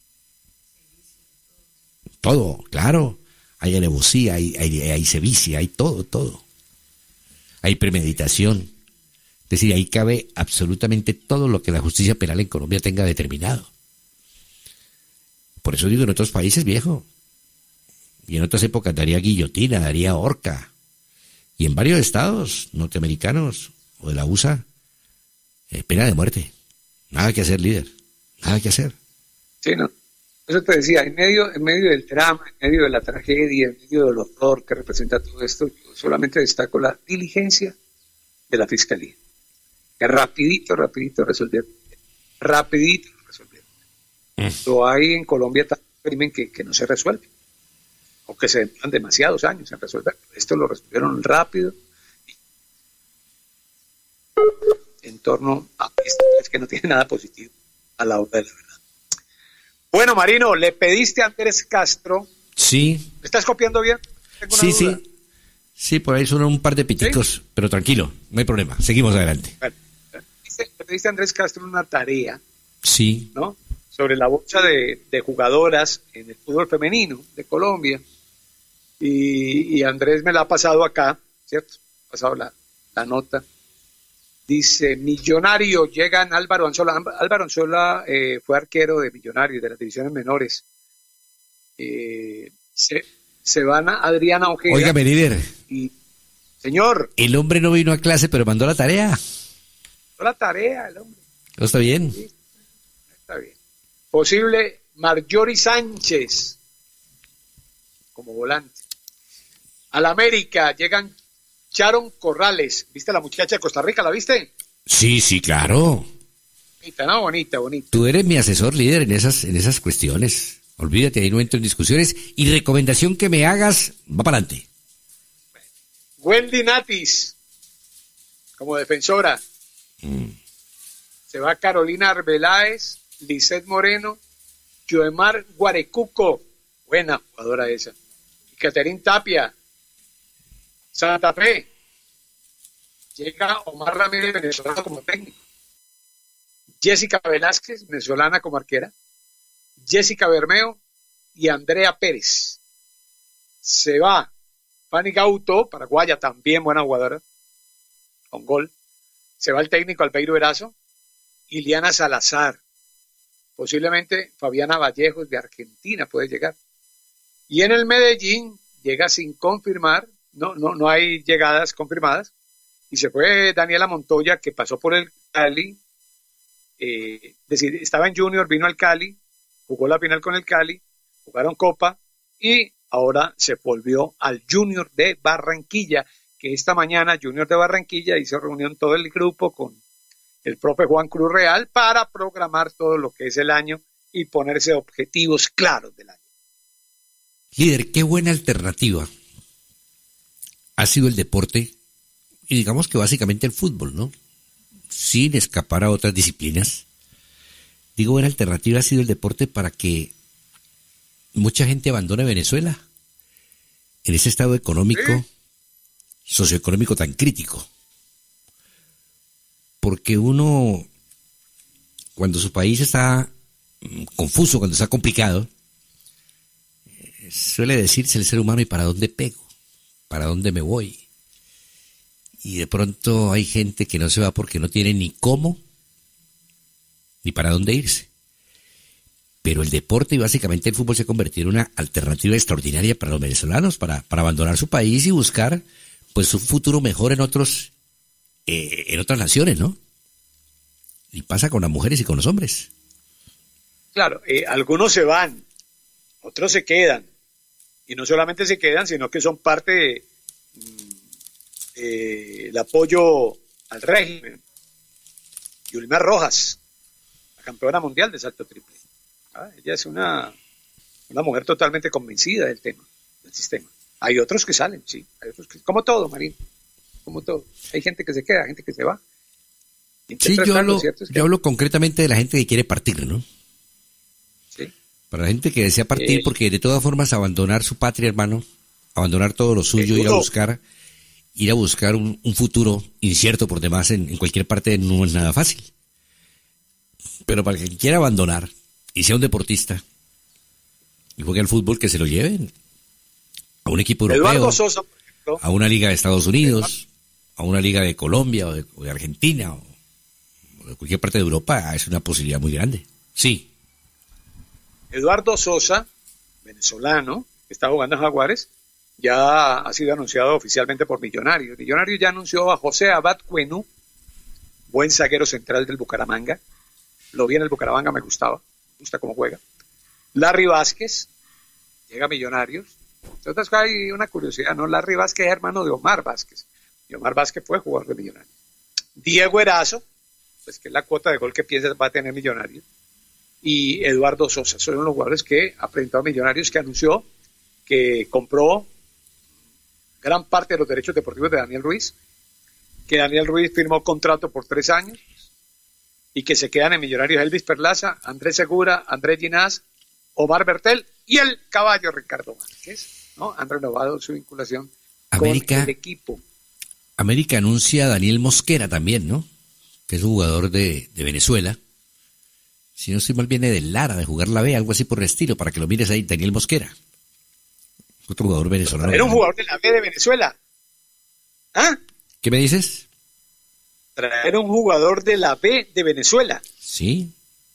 Speaker 2: Todo, claro. Hay alevosía, hay, hay, hay sevicia, hay todo, todo. Hay premeditación. Es decir, ahí cabe absolutamente todo lo que la justicia penal en Colombia tenga determinado. Por eso digo, en otros países, viejo, y en otras épocas daría guillotina, daría horca. Y en varios estados norteamericanos o de la U S A, eh, pena de muerte. Nada que hacer, líder. Nada que hacer.
Speaker 3: Sí, no. Eso te decía, en medio, en medio del drama, en medio de la tragedia, en medio del horror que representa todo esto, yo solamente destaco la diligencia de la fiscalía. Que rapidito, rapidito resolvieron. Rapidito resolvieron. Lo hay en Colombia también crimen que, que no se resuelve. O que se demoran demasiados años en resolver. Esto lo resolvieron rápido. En torno a esto, es que no tiene nada positivo a la hora de la verdad. Bueno, Marino, le pediste a Andrés Castro.
Speaker 2: Sí.
Speaker 3: ¿Me estás copiando bien? Tengo una
Speaker 2: sí,
Speaker 3: duda.
Speaker 2: sí. Sí, por ahí son un par de piticos, ¿sí? Pero tranquilo, no hay problema. Seguimos adelante.
Speaker 3: Bueno, le pediste a Andrés Castro una tarea.
Speaker 2: Sí.
Speaker 3: ¿No? Sobre la bolsa de, de jugadoras en el fútbol femenino de Colombia. Y, y Andrés me la ha pasado acá, ¿cierto? Ha pasado la, la nota. Dice, Millonario, llegan Álvaro Anzola. Álvaro Anzola eh, fue arquero de Millonarios, de las divisiones menores. Eh, se, se van a Adriana Ojeda.
Speaker 2: Óigame, líder.
Speaker 3: Y, señor.
Speaker 2: El hombre no vino a clase, pero mandó la tarea.
Speaker 3: Mandó la tarea, el hombre.
Speaker 2: ¿No está bien?
Speaker 3: Sí, está bien. Posible Marjorie Sánchez como volante. Al América llegan Sharon Corrales. ¿Viste a la muchacha de Costa Rica? ¿La viste?
Speaker 2: Sí, sí, claro.
Speaker 3: Bonita, ¿no? Bonita, bonita.
Speaker 2: Tú eres mi asesor líder en esas, en esas cuestiones. Olvídate, ahí no entro en discusiones. Y recomendación que me hagas, va para adelante.
Speaker 3: Wendy Natis, como defensora. Mm. Se va Carolina Arbeláez, Lisset Moreno, Joemar Guarecuco. Buena jugadora esa. Y Caterín Tapia. Santa Fe. Llega Omar Ramírez, venezolano, como técnico. Jessica Velázquez, venezolana, como arquera. Jessica Bermeo y Andrea Pérez. Se va Fanny Gauto, paraguaya, también buena jugadora, con gol. Se va el técnico Albeiro Erazo. Y Liana Salazar, posiblemente Fabiana Vallejos de Argentina puede llegar. Y en el Medellín llega sin confirmar, no, no, no hay llegadas confirmadas, y se fue Daniela Montoya, que pasó por el Cali, eh, es decir, estaba en Junior, vino al Cali, jugó la final con el Cali, jugaron Copa, y ahora se volvió al Junior de Barranquilla, que esta mañana Junior de Barranquilla hizo reunión todo el grupo con el profe Juan Cruz Real para programar todo lo que es el año y ponerse objetivos claros del año.
Speaker 2: Líder, qué buena alternativa ha sido el deporte, y digamos que básicamente el fútbol, ¿no? Sin escapar a otras disciplinas. Digo, buena alternativa ha sido el deporte para que mucha gente abandone Venezuela en ese estado económico, ¿sí?, socioeconómico tan crítico. Porque uno, cuando su país está confuso, cuando está complicado, suele decirse el ser humano, ¿y para dónde pego? ¿Para dónde me voy? Y de pronto hay gente que no se va porque no tiene ni cómo, ni para dónde irse. Pero el deporte y básicamente el fútbol se ha convertido en una alternativa extraordinaria para los venezolanos, para, para abandonar su país y buscar pues un futuro mejor en otros, eh, en otras naciones, ¿no? Y pasa con las mujeres y con los hombres.
Speaker 3: Claro, eh, algunos se van, otros se quedan. Y no solamente se quedan, sino que son parte de, eh, el apoyo al régimen. Yulmar Rojas, la campeona mundial de salto triple. Ah, ella es una, una mujer totalmente convencida del tema, del sistema. Hay otros que salen, sí. Hay otros que, como todo, Marín. Como todo. Hay gente que se queda, gente que se va.
Speaker 2: Sí, yo hablo, es que... yo hablo concretamente de la gente que quiere partir, ¿no?
Speaker 3: Sí.
Speaker 2: Para la gente que desea partir, eh, porque de todas formas abandonar su patria, hermano, abandonar todo lo suyo, ir a buscar, ir a buscar un, un futuro incierto por demás en, en cualquier parte no es nada fácil. Pero para el que quiera abandonar y sea un deportista y juegue al fútbol, que se lo lleven a un equipo europeo,
Speaker 3: Sosa,
Speaker 2: a una liga de Estados Unidos, a una liga de Colombia o de, o de Argentina o de cualquier parte de Europa, es una posibilidad muy grande. Sí.
Speaker 3: Eduardo Sosa, venezolano, que está jugando en Jaguares, ya ha sido anunciado oficialmente por Millonarios. Millonarios ya anunció a José Abad Cuenú, buen zaguero central del Bucaramanga. Lo vi en el Bucaramanga, me gustaba, me gusta cómo juega. Larry Vázquez, llega a Millonarios. Entonces hay una curiosidad, ¿no? Larry Vázquez es hermano de Omar Vázquez. Y Omar Vázquez fue jugador de Millonarios. Diego Erazo, pues que es la cuota de gol que piensa va a tener Millonarios. Y Eduardo Sosa, son los jugadores que ha presentado a Millonarios, que anunció que compró gran parte de los derechos deportivos de Daniel Ruiz, que Daniel Ruiz firmó contrato por tres años y que se quedan en Millonarios Elvis Perlaza, Andrés Segura, Andrés Ginás, Omar Bertel y el caballo Ricardo Márquez, ¿no? Han renovado su vinculación
Speaker 2: América,
Speaker 3: con el equipo.
Speaker 2: América anuncia a Daniel Mosquera también, ¿no? Que es un jugador de, de Venezuela. Si no estoy mal, viene de Lara, de jugar la B, algo así por el estilo, para que lo mires ahí, Daniel Mosquera. Otro jugador venezolano.
Speaker 3: Era un jugador de la B de Venezuela. ¿Ah?
Speaker 2: ¿Qué me dices?
Speaker 3: Traer un jugador de la B de Venezuela.
Speaker 2: Sí.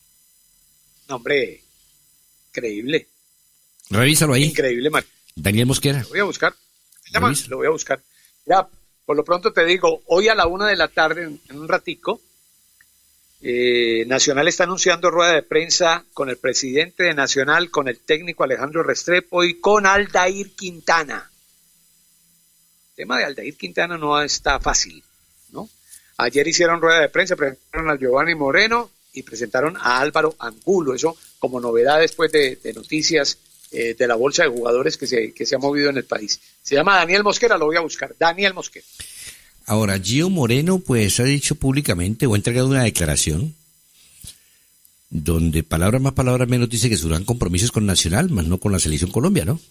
Speaker 3: No, hombre, increíble.
Speaker 2: Revísalo ahí.
Speaker 3: Increíble, Mar.
Speaker 2: Daniel Mosquera.
Speaker 3: Lo voy a buscar. Llama, lo voy a buscar. Ya, por lo pronto te digo, hoy a la una de la tarde, en, en un ratico, eh, Nacional está anunciando rueda de prensa con el presidente de Nacional, con el técnico Alejandro Restrepo y con Aldair Quintana. El tema de Aldair Quintana no está fácil, ¿no? Ayer hicieron rueda de prensa, presentaron a Giovanni Moreno y presentaron a Álvaro Angulo, eso como novedad después de, de noticias eh, de la bolsa de jugadores que se, que se ha movido en el país. Se llama Daniel Mosquera, lo voy a buscar, Daniel Mosquera.
Speaker 2: Ahora, Gio Moreno pues ha dicho públicamente o ha entregado una declaración donde palabras más, palabras menos dice que surán compromisos con Nacional, más no con la Selección Colombia, ¿no?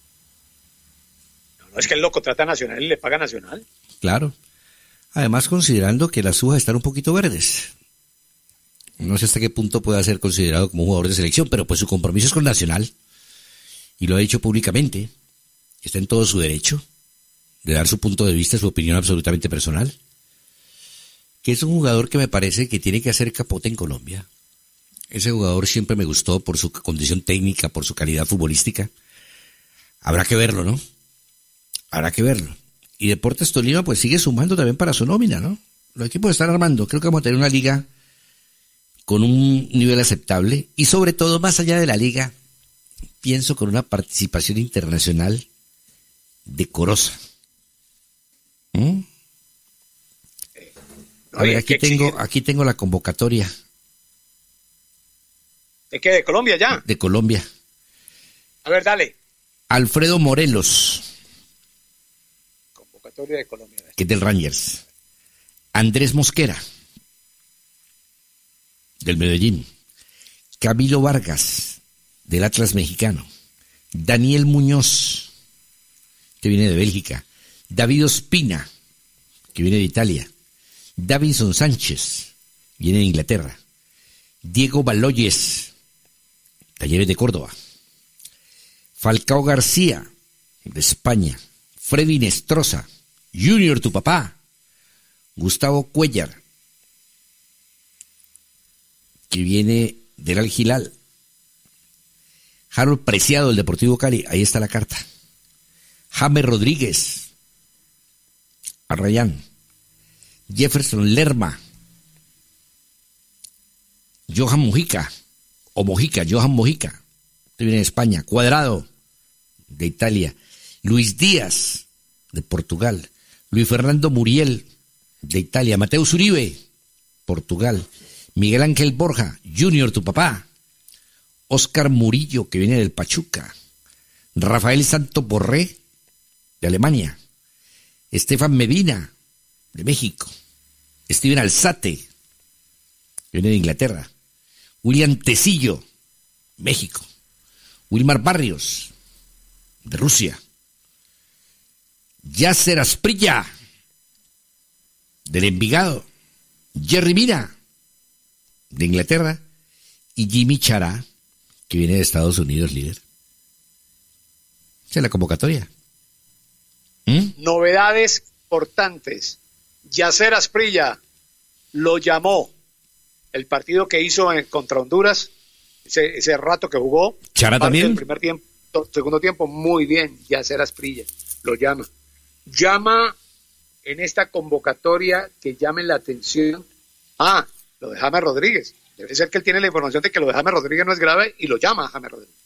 Speaker 3: No, no es que él lo contrata a Nacional y le paga a Nacional.
Speaker 2: Claro. Además, considerando que las uvas están un poquito verdes. No sé hasta qué punto pueda ser considerado como un jugador de selección, pero pues su compromiso es con Nacional. Y lo ha dicho públicamente. Está en todo su derecho de dar su punto de vista, su opinión absolutamente personal. Que es un jugador que me parece que tiene que hacer capote en Colombia. Ese jugador siempre me gustó por su condición técnica, por su calidad futbolística. Habrá que verlo, ¿no? Habrá que verlo. Y Deportes Tolima pues sigue sumando también para su nómina, ¿no? Los equipos están armando. Creo que vamos a tener una liga con un nivel aceptable y sobre todo, más allá de la liga, pienso con una participación internacional decorosa. ¿Mm? A ver, aquí tengo, aquí tengo la convocatoria.
Speaker 3: ¿De qué? ¿De Colombia ya?
Speaker 2: De Colombia.
Speaker 3: A ver, dale.
Speaker 2: Alfredo Morelos.
Speaker 3: Convocatoria de Colombia.
Speaker 2: Que es del Rangers. Andrés Mosquera, del Medellín. Camilo Vargas, del Atlas mexicano. Daniel Muñoz, que viene de Bélgica. David Ospina, que viene de Italia. Davinson Sánchez, viene de Inglaterra. Diego Baloyes, Talleres de Córdoba. Falcao García, de España. Freddy Nestroza, Junior, tu papá. Gustavo Cuellar, que viene del Al Hilal. Harold Preciado, del Deportivo Cali, ahí está la carta. James Rodríguez, Arrayán. Jefferson Lerma, Johan Mojica, o Mojica, Johan Mojica, que viene de España. Cuadrado, de Italia. Luis Díaz, de Portugal. Luis Fernando Muriel, de Italia. Mateus Uribe, Portugal. Miguel Ángel Borja, Junior, tu papá. Oscar Murillo, que viene del Pachuca. Rafael Santo Borré, de Alemania. Estefan Medina, de México. Steven Alzate, que viene de Inglaterra. William Tecillo, México. Wilmar Barrios, de Rusia. Yasser Asprilla, del Envigado. Jerry Mina, de Inglaterra. Y Jimmy Chará, que viene de Estados Unidos, líder. Esa es la convocatoria. ¿Mm?
Speaker 3: Novedades importantes. Yasser Asprilla lo llamó el partido que hizo en, contra Honduras, ese, ese rato que jugó.
Speaker 2: Chará también.
Speaker 3: El primer tiempo, segundo tiempo, muy bien. Yasser Asprilla lo llama. Llama en esta convocatoria que llamen la atención. Ah, lo de James Rodríguez. Debe ser que él tiene la información de que lo de James Rodríguez no es grave y lo llama a James Rodríguez.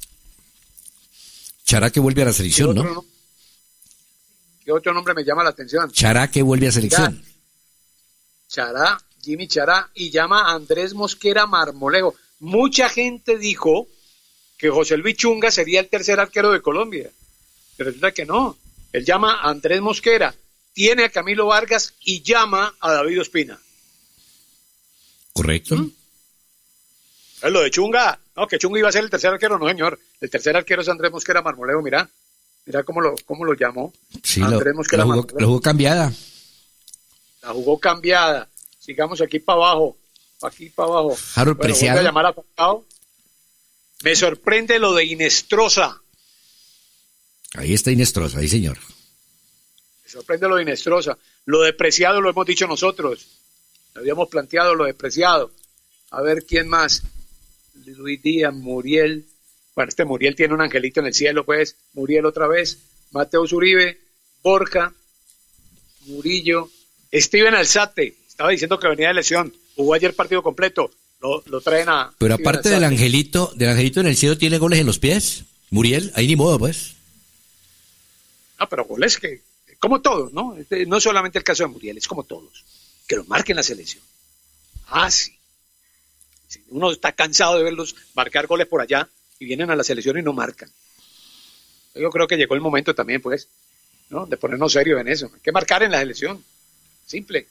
Speaker 2: Chará que vuelve a la selección, ¿no?
Speaker 3: no? ¿Qué otro nombre me llama la atención?
Speaker 2: Chará que vuelve a selección.
Speaker 3: Chará, Jimmy Chará, y llama a Andrés Mosquera Marmolejo. Mucha gente dijo que José Luis Chunga sería el tercer arquero de Colombia, pero resulta que no. Él llama a Andrés Mosquera, tiene a Camilo Vargas y llama a David Ospina.
Speaker 2: Correcto.
Speaker 3: ¿Mm? Es lo de Chunga. No, que Chunga iba a ser el tercer arquero, no señor. El tercer arquero es Andrés Mosquera Marmolejo, mira. Mira cómo lo, cómo lo llamó.
Speaker 2: Sí, Andrés lo, Mosquera la, jugó, la jugó cambiada.
Speaker 3: La jugó cambiada. Sigamos aquí para abajo. Aquí para abajo.
Speaker 2: Harold
Speaker 3: bueno,
Speaker 2: Preciado.
Speaker 3: Voy a llamar a Falcao. Me sorprende lo de Inestrosa.
Speaker 2: Ahí está Inestrosa, ahí señor.
Speaker 3: Me sorprende lo de Inestrosa. Lo de Preciado lo hemos dicho nosotros. Lo habíamos planteado lo de Preciado. A ver quién más. Luis Díaz, Muriel. Bueno, este Muriel tiene un angelito en el cielo, pues. Muriel otra vez. Mateus Uribe, Borja, Murillo, Steven Alzate. Estaba diciendo que venía de lesión. Jugó ayer partido completo. Lo, lo traen a...
Speaker 2: Pero aparte del angelito, del angelito en el cielo, ¿tiene goles en los pies? Muriel, ahí ni modo, pues.
Speaker 3: No, pero goles que... Como todos, ¿no? Este, no solamente el caso de Muriel, es como todos. Que lo marquen la selección. Ah, sí. Uno está cansado de verlos marcar goles por allá y vienen a la selección y no marcan. Yo creo que llegó el momento también, pues, ¿no? De ponernos serios en eso. Hay que marcar en la selección. Simple.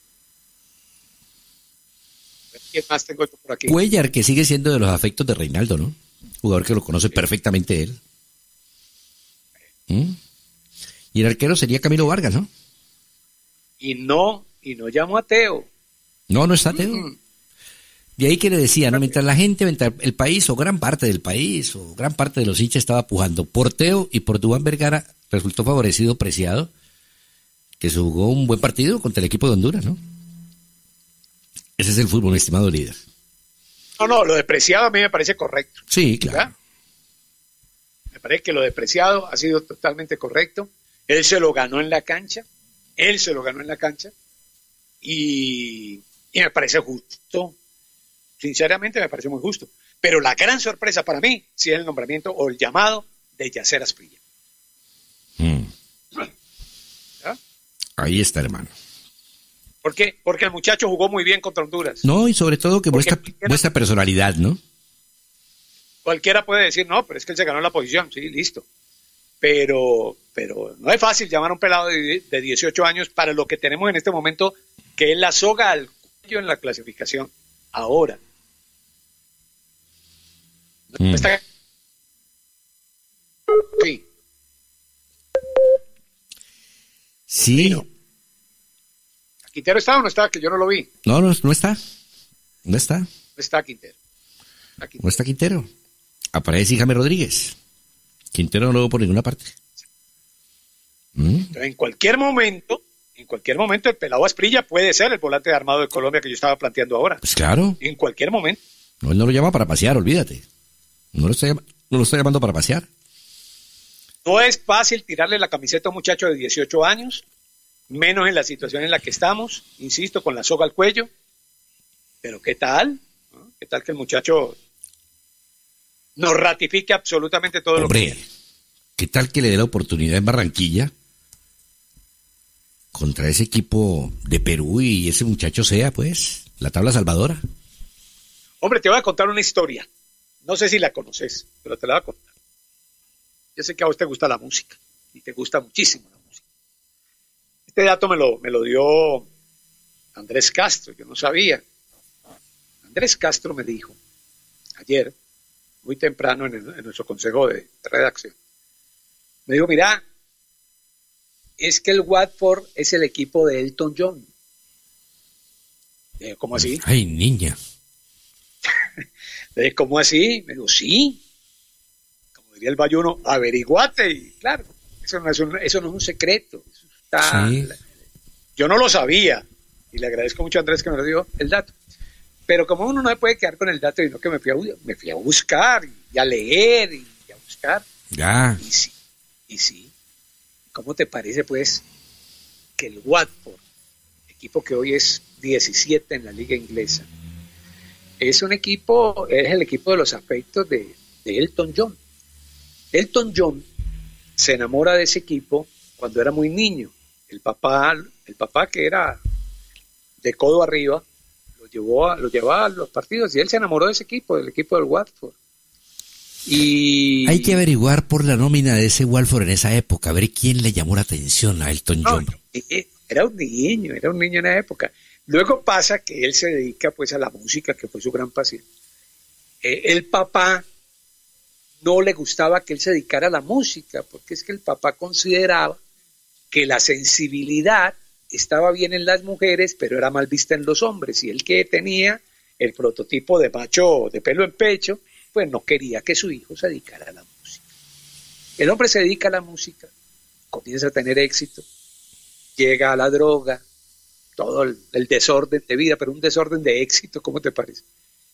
Speaker 3: ¿Qué más tengo por aquí?
Speaker 2: Cuellar, que sigue siendo de los afectos de Reinaldo, ¿no? Jugador que lo conoce sí. perfectamente él. ¿Mm? Y el arquero sería Camilo Vargas, ¿no?
Speaker 3: Y no, y no llamo a Teo.
Speaker 2: No, no está Teo. Mm. De ahí que le decía, ¿no? Mientras la gente, mientras el país, o gran parte del país, o gran parte de los hinchas estaba pujando por Teo y por Duván Vergara, resultó favorecido Preciado, que se jugó un buen partido contra el equipo de Honduras, ¿no? Ese es el fútbol, mi estimado líder.
Speaker 3: No, no, lo despreciado a mí me parece correcto.
Speaker 2: Sí, claro.
Speaker 3: ¿Verdad? Me parece que lo despreciado ha sido totalmente correcto. Él se lo ganó en la cancha. Él se lo ganó en la cancha. Y, y me parece justo. Sinceramente me parece muy justo. Pero la gran sorpresa para mí sí es el nombramiento o el llamado de Yacer Asprilla.
Speaker 2: Mm.
Speaker 3: ¿Ya?
Speaker 2: Ahí está, hermano.
Speaker 3: ¿Por qué? Porque el muchacho jugó muy bien contra Honduras.
Speaker 2: No, y sobre todo que muestra,
Speaker 3: cualquiera,
Speaker 2: muestra personalidad, ¿no?
Speaker 3: Cualquiera puede decir, no, pero es que él se ganó la posición, sí, listo. Pero, pero no es fácil llamar a un pelado de, de dieciocho años para lo que tenemos en este momento, que es la soga al cuello en la clasificación. Ahora.
Speaker 2: Mm.
Speaker 3: Está... Sí.
Speaker 2: Sí.
Speaker 3: Vino. ¿Quintero está o no está? Que yo no lo vi.
Speaker 2: No, no, no está. No está.
Speaker 3: No está Quintero. Está Quintero.
Speaker 2: No está Quintero. Aparece Jaime Rodríguez. Quintero no lo veo por ninguna parte. ¿Mm?
Speaker 3: Entonces, en cualquier momento, en cualquier momento el pelado Asprilla puede ser el volante de armado de Colombia que yo estaba planteando ahora.
Speaker 2: Pues claro.
Speaker 3: En cualquier momento.
Speaker 2: No, él no lo llama para pasear, olvídate. No lo está, llam- no lo está llamando para pasear.
Speaker 3: No es fácil tirarle la camiseta a un muchacho de dieciocho años, menos en la situación en la que estamos, insisto, con la soga al cuello. Pero ¿qué tal? ¿No? ¿Qué tal que el muchacho nos ratifique absolutamente todo
Speaker 2: Hombre,
Speaker 3: lo que quiere?
Speaker 2: ¿qué tal que le dé la oportunidad en Barranquilla contra ese equipo de Perú y ese muchacho sea, pues, la tabla salvadora?
Speaker 3: Hombre, te voy a contar una historia. No sé si la conoces, pero te la voy a contar. Yo sé que a vos te gusta la música y te gusta muchísimo la música. Este dato me lo, me lo dio Andrés Castro, yo no sabía. Andrés Castro me dijo ayer, muy temprano en, el, en nuestro consejo de redacción, me dijo, mira, es que el Watford es el equipo de Elton John. Eh, ¿Cómo así?
Speaker 2: Ay, niña.
Speaker 3: Eh, ¿Cómo así? Me dijo, sí. Como diría el bayuno, averiguate. Y claro, eso no es un, eso no es un secreto. Eso está,
Speaker 2: Sí.
Speaker 3: Yo no lo sabía. Y le agradezco mucho a Andrés que me lo dio el dato. Pero como uno no se puede quedar con el dato, sino que me fui a, me fui a buscar y a leer y a buscar.
Speaker 2: Ya.
Speaker 3: Y sí, y sí. ¿Cómo te parece, pues, que el Watford, equipo que hoy es diecisiete en la liga inglesa, es un equipo, es el equipo de los afectos de, de Elton John? Elton John se enamora de ese equipo cuando era muy niño. El papá, el papá que era de codo arriba, lo llevó a, lo llevaba a los partidos y él se enamoró de ese equipo, del equipo del Watford. Y
Speaker 2: Hay que averiguar por la nómina de ese Watford en esa época, a ver quién le llamó la atención a Elton
Speaker 3: no,
Speaker 2: John.
Speaker 3: era un niño, era un niño en esa época. Luego pasa que él se dedica pues a la música, que fue su gran pasión. Eh, el papá no le gustaba que él se dedicara a la música, porque es que el papá consideraba que la sensibilidad estaba bien en las mujeres, pero era mal vista en los hombres, y él, que tenía el prototipo de macho de pelo en pecho, pues no quería que su hijo se dedicara a la música. El hombre se dedica a la música, comienza a tener éxito, llega a la droga, todo el, el desorden de vida, pero un desorden de éxito, ¿cómo te parece?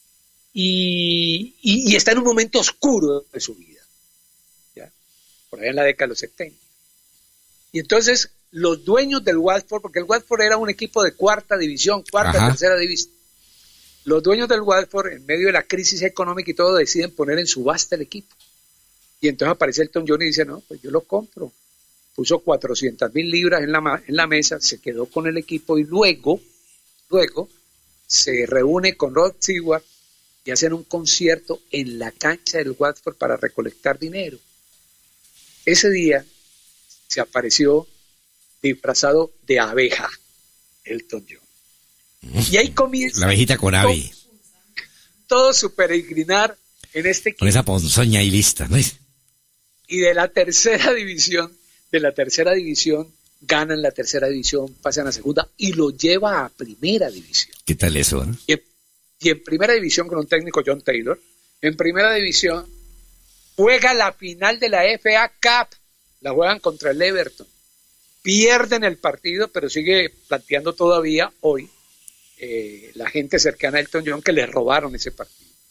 Speaker 3: Y, y, y está en un momento oscuro de su vida, ¿ya? Por ahí en la década de los setenta. Y entonces los dueños del Watford, porque el Watford era un equipo de cuarta división, cuarta,
Speaker 2: Ajá.
Speaker 3: tercera división, los dueños del Watford, en medio de la crisis económica y todo, deciden poner en subasta el equipo. Y entonces aparece Elton John y dice, no, pues yo lo compro. Puso cuatrocientas mil libras en la, en la mesa, se quedó con el equipo y luego, luego se reúne con Rod Stewart y hacen un concierto en la cancha del Watford para recolectar dinero. Ese día se apareció disfrazado de abeja Elton John. Y ahí comienza
Speaker 2: La abejita con ave,
Speaker 3: todo su peregrinar en este equipo.
Speaker 2: con esa ponzoña ahí lista, ¿no?
Speaker 3: Y de la tercera división, de la tercera división, ganan la tercera división, pasan a segunda y lo lleva a primera división.
Speaker 2: ¿Qué tal eso? ¿Eh?
Speaker 3: Y en, y en primera división con un técnico, John Taylor, en primera división juega la final de la F A Cup, la juegan contra el Everton. Pierden el partido, pero sigue planteando todavía hoy eh, la gente cercana a Elton John que le robaron ese partido.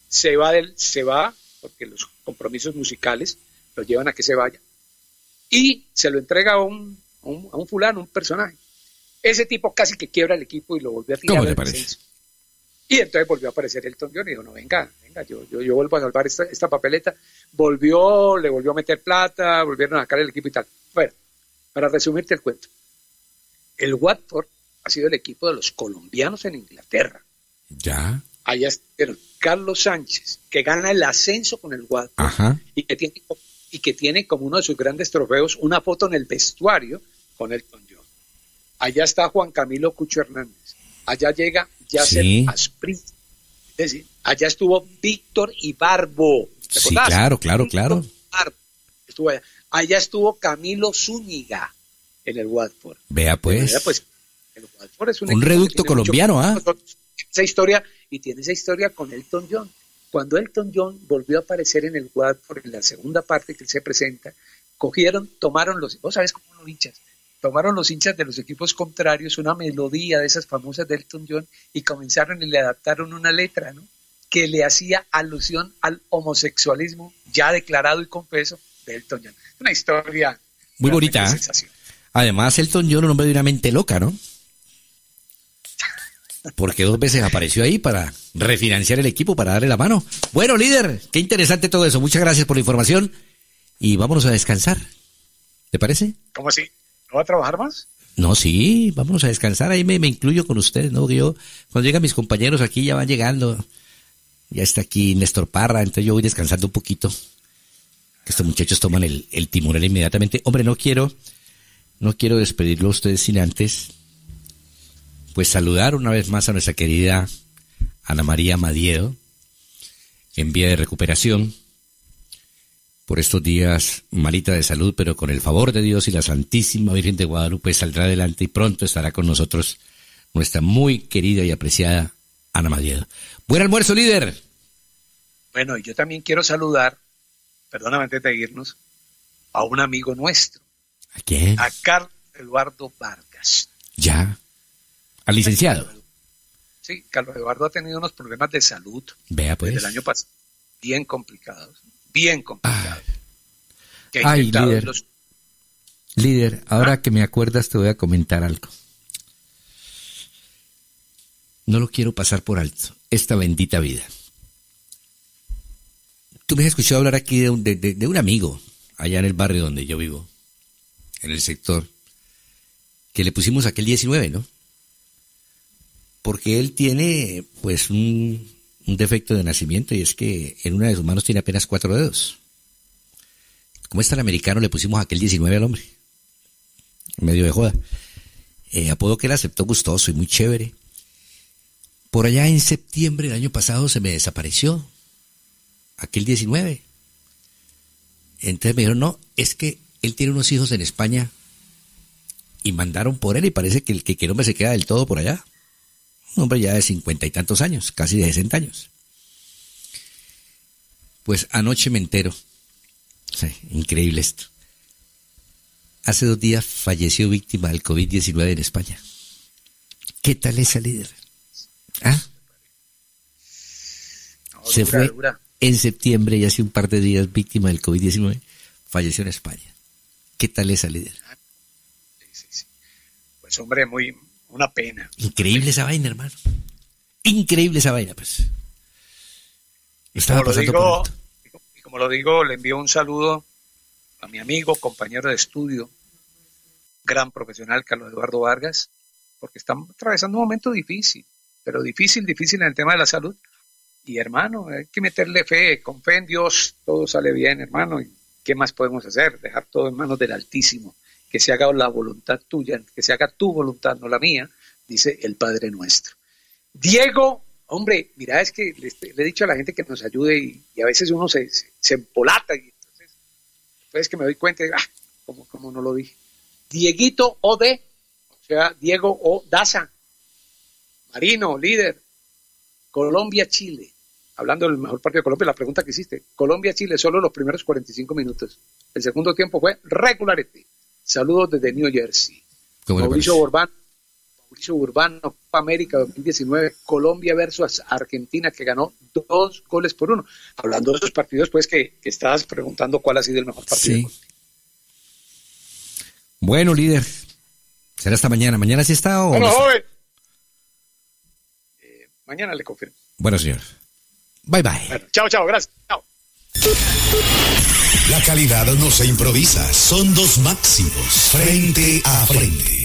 Speaker 3: se va, del, se va, porque los compromisos musicales lo llevan a que se vaya, y se lo entrega a un, a un, a un fulano, un personaje. Ese tipo casi que quiebra el equipo y lo volvió a tirar.
Speaker 2: ¿Cómo te parece?
Speaker 3: Y entonces volvió a aparecer Elton John y dijo, no, venga, venga, yo, yo, yo vuelvo a salvar esta, esta papeleta. Volvió, le volvió a meter plata, volvieron a sacar el equipo y tal. Bueno, para resumirte el cuento, el Watford ha sido el equipo de los colombianos en Inglaterra.
Speaker 2: Ya.
Speaker 3: Allá estuvieron Carlos Sánchez, que gana el ascenso con el Watford.
Speaker 2: Ajá.
Speaker 3: Y que tiene, y que tiene como uno de sus grandes trofeos una foto en el vestuario con Elton John. Allá está Juan Camilo Cucho Hernández. Allá llega Yasser
Speaker 2: Sí.
Speaker 3: Asprilla. Es decir, allá estuvo Víctor Ibarbo. ¿Te
Speaker 2: Sí,
Speaker 3: acordás?
Speaker 2: claro, claro, claro.
Speaker 3: Ibarbo estuvo allá. Allá estuvo Camilo Zúñiga en el Watford.
Speaker 2: Vea pues.
Speaker 3: Mira, pues el Watford es un,
Speaker 2: Un
Speaker 3: equipo
Speaker 2: reducto
Speaker 3: que tiene
Speaker 2: colombiano,
Speaker 3: mucho-
Speaker 2: ¿ah?
Speaker 3: Tiene esa historia, y tiene esa historia con Elton John. Cuando Elton John volvió a aparecer en el Watford en la segunda parte que él se presenta, cogieron, tomaron los, vos sabés cómo los hinchas, tomaron los hinchas de los equipos contrarios una melodía de esas famosas de Elton John y comenzaron y le adaptaron una letra, ¿no?, que le hacía alusión al homosexualismo ya declarado y confeso de Elton John. Una historia
Speaker 2: Muy bonita,
Speaker 3: realmente
Speaker 2: ¿eh?
Speaker 3: sensacional.
Speaker 2: Además, Elton John, un hombre de una mente loca, ¿no? Porque dos veces apareció ahí para refinanciar el equipo, para darle la mano. Bueno, líder, qué interesante todo eso. Muchas gracias por la información y vámonos a descansar. ¿Te parece?
Speaker 3: ¿Cómo así? ¿No va a trabajar más?
Speaker 2: No, sí, vámonos a descansar. Ahí me, me incluyo con ustedes, ¿no? Yo, cuando llegan mis compañeros aquí, ya van llegando. Ya está aquí Néstor Parra, entonces yo voy descansando un poquito. Estos muchachos toman el, el timonel inmediatamente. Hombre, no quiero, no quiero despedirlo a ustedes sin antes, pues saludar una vez más a nuestra querida Ana María Madiedo, en vía de recuperación. Por estos días malita de salud, pero con el favor de Dios y la Santísima Virgen de Guadalupe saldrá adelante y pronto estará con nosotros nuestra muy querida y apreciada Ana Madiedo. Buen almuerzo, líder.
Speaker 3: Bueno, y yo también quiero saludar, perdóname antes de irnos, a un amigo nuestro,
Speaker 2: ¿A quién?
Speaker 3: a Carlos Eduardo Vargas.
Speaker 2: Ya. Al licenciado.
Speaker 3: Sí, Carlos Eduardo ha tenido unos problemas de salud
Speaker 2: Vea pues.
Speaker 3: desde el año pasado, bien complicados, bien complicados. Que ha
Speaker 2: Ay,
Speaker 3: intentado
Speaker 2: líder.
Speaker 3: los-
Speaker 2: Líder, ahora que me acuerdas te voy a comentar algo. No lo quiero pasar por alto, esta bendita vida. Tú me has escuchado hablar aquí de un, de, de- de un amigo, allá en el barrio donde yo vivo, en el sector, que le pusimos aquel diecinueve, ¿no? Porque él tiene, pues, un, un defecto de nacimiento, y es que en una de sus manos tiene apenas cuatro dedos. Como es tan americano, le pusimos aquel diecinueve al hombre. En medio de joda. Eh, apodo que él aceptó gustoso y muy chévere. Por allá en septiembre del año pasado se me desapareció aquel diecinueve. Entonces me dijeron, no, es que él tiene unos hijos en España y mandaron por él y parece que el que el hombre se queda del todo por allá. Un hombre ya de cincuenta y tantos años, casi de sesenta años. Pues anoche me entero. Sí, increíble esto. Hace dos días falleció víctima del COVID diecinueve en España. ¿Qué tal esa líder? ¿Ah?
Speaker 3: No,
Speaker 2: Se
Speaker 3: dura,
Speaker 2: fue
Speaker 3: dura.
Speaker 2: en septiembre y hace un par de días víctima del COVID diecinueve. Falleció en España. ¿Qué tal esa líder?
Speaker 3: Sí, sí, sí. Pues hombre, muy, una pena.
Speaker 2: Increíble esa vaina, hermano. Increíble esa vaina, pues. Estaba
Speaker 3: Como lo
Speaker 2: pasando por
Speaker 3: digo,
Speaker 2: alto.
Speaker 3: y como lo digo, le envío un saludo a mi amigo, compañero de estudio, gran profesional, Carlos Eduardo Vargas, porque están atravesando un momento difícil, pero difícil, difícil en el tema de la salud. Y hermano, hay que meterle fe, con fe en Dios, todo sale bien, hermano. ¿Y qué más podemos hacer? Dejar todo en manos del Altísimo, que se haga la voluntad tuya, que se haga tu voluntad, no la mía, dice el Padre Nuestro. Diego, hombre, mira, es que le, le he dicho a la gente que nos ayude y, y a veces uno se, se, se empolata y entonces después que me doy cuenta, ah, como, como no lo dije. Dieguito O D, o sea, Diego O Daza, Marino, líder, Colombia-Chile. Hablando del mejor partido de Colombia, la pregunta que hiciste, Colombia-Chile, solo los primeros cuarenta y cinco minutos. El segundo tiempo fue regularete. Saludos desde New Jersey.
Speaker 2: ¿Cómo le
Speaker 3: Mauricio
Speaker 2: parece?
Speaker 3: Borbán,
Speaker 6: Mauricio Urbano, Copa América dos mil diecinueve, Colombia versus Argentina, que ganó dos goles por uno. Hablando de esos partidos, pues que, que estabas preguntando cuál ha sido el mejor partido.
Speaker 2: Sí. Bueno, líder, será hasta mañana. ¿Mañana sí está o
Speaker 6: bueno,
Speaker 2: no está?
Speaker 6: joven. Eh, mañana le confirmo.
Speaker 2: Bueno, señor. Bye, bye.
Speaker 6: Bueno, chao, chao, gracias. Chao.
Speaker 4: La calidad no se improvisa, son dos máximos frente a frente.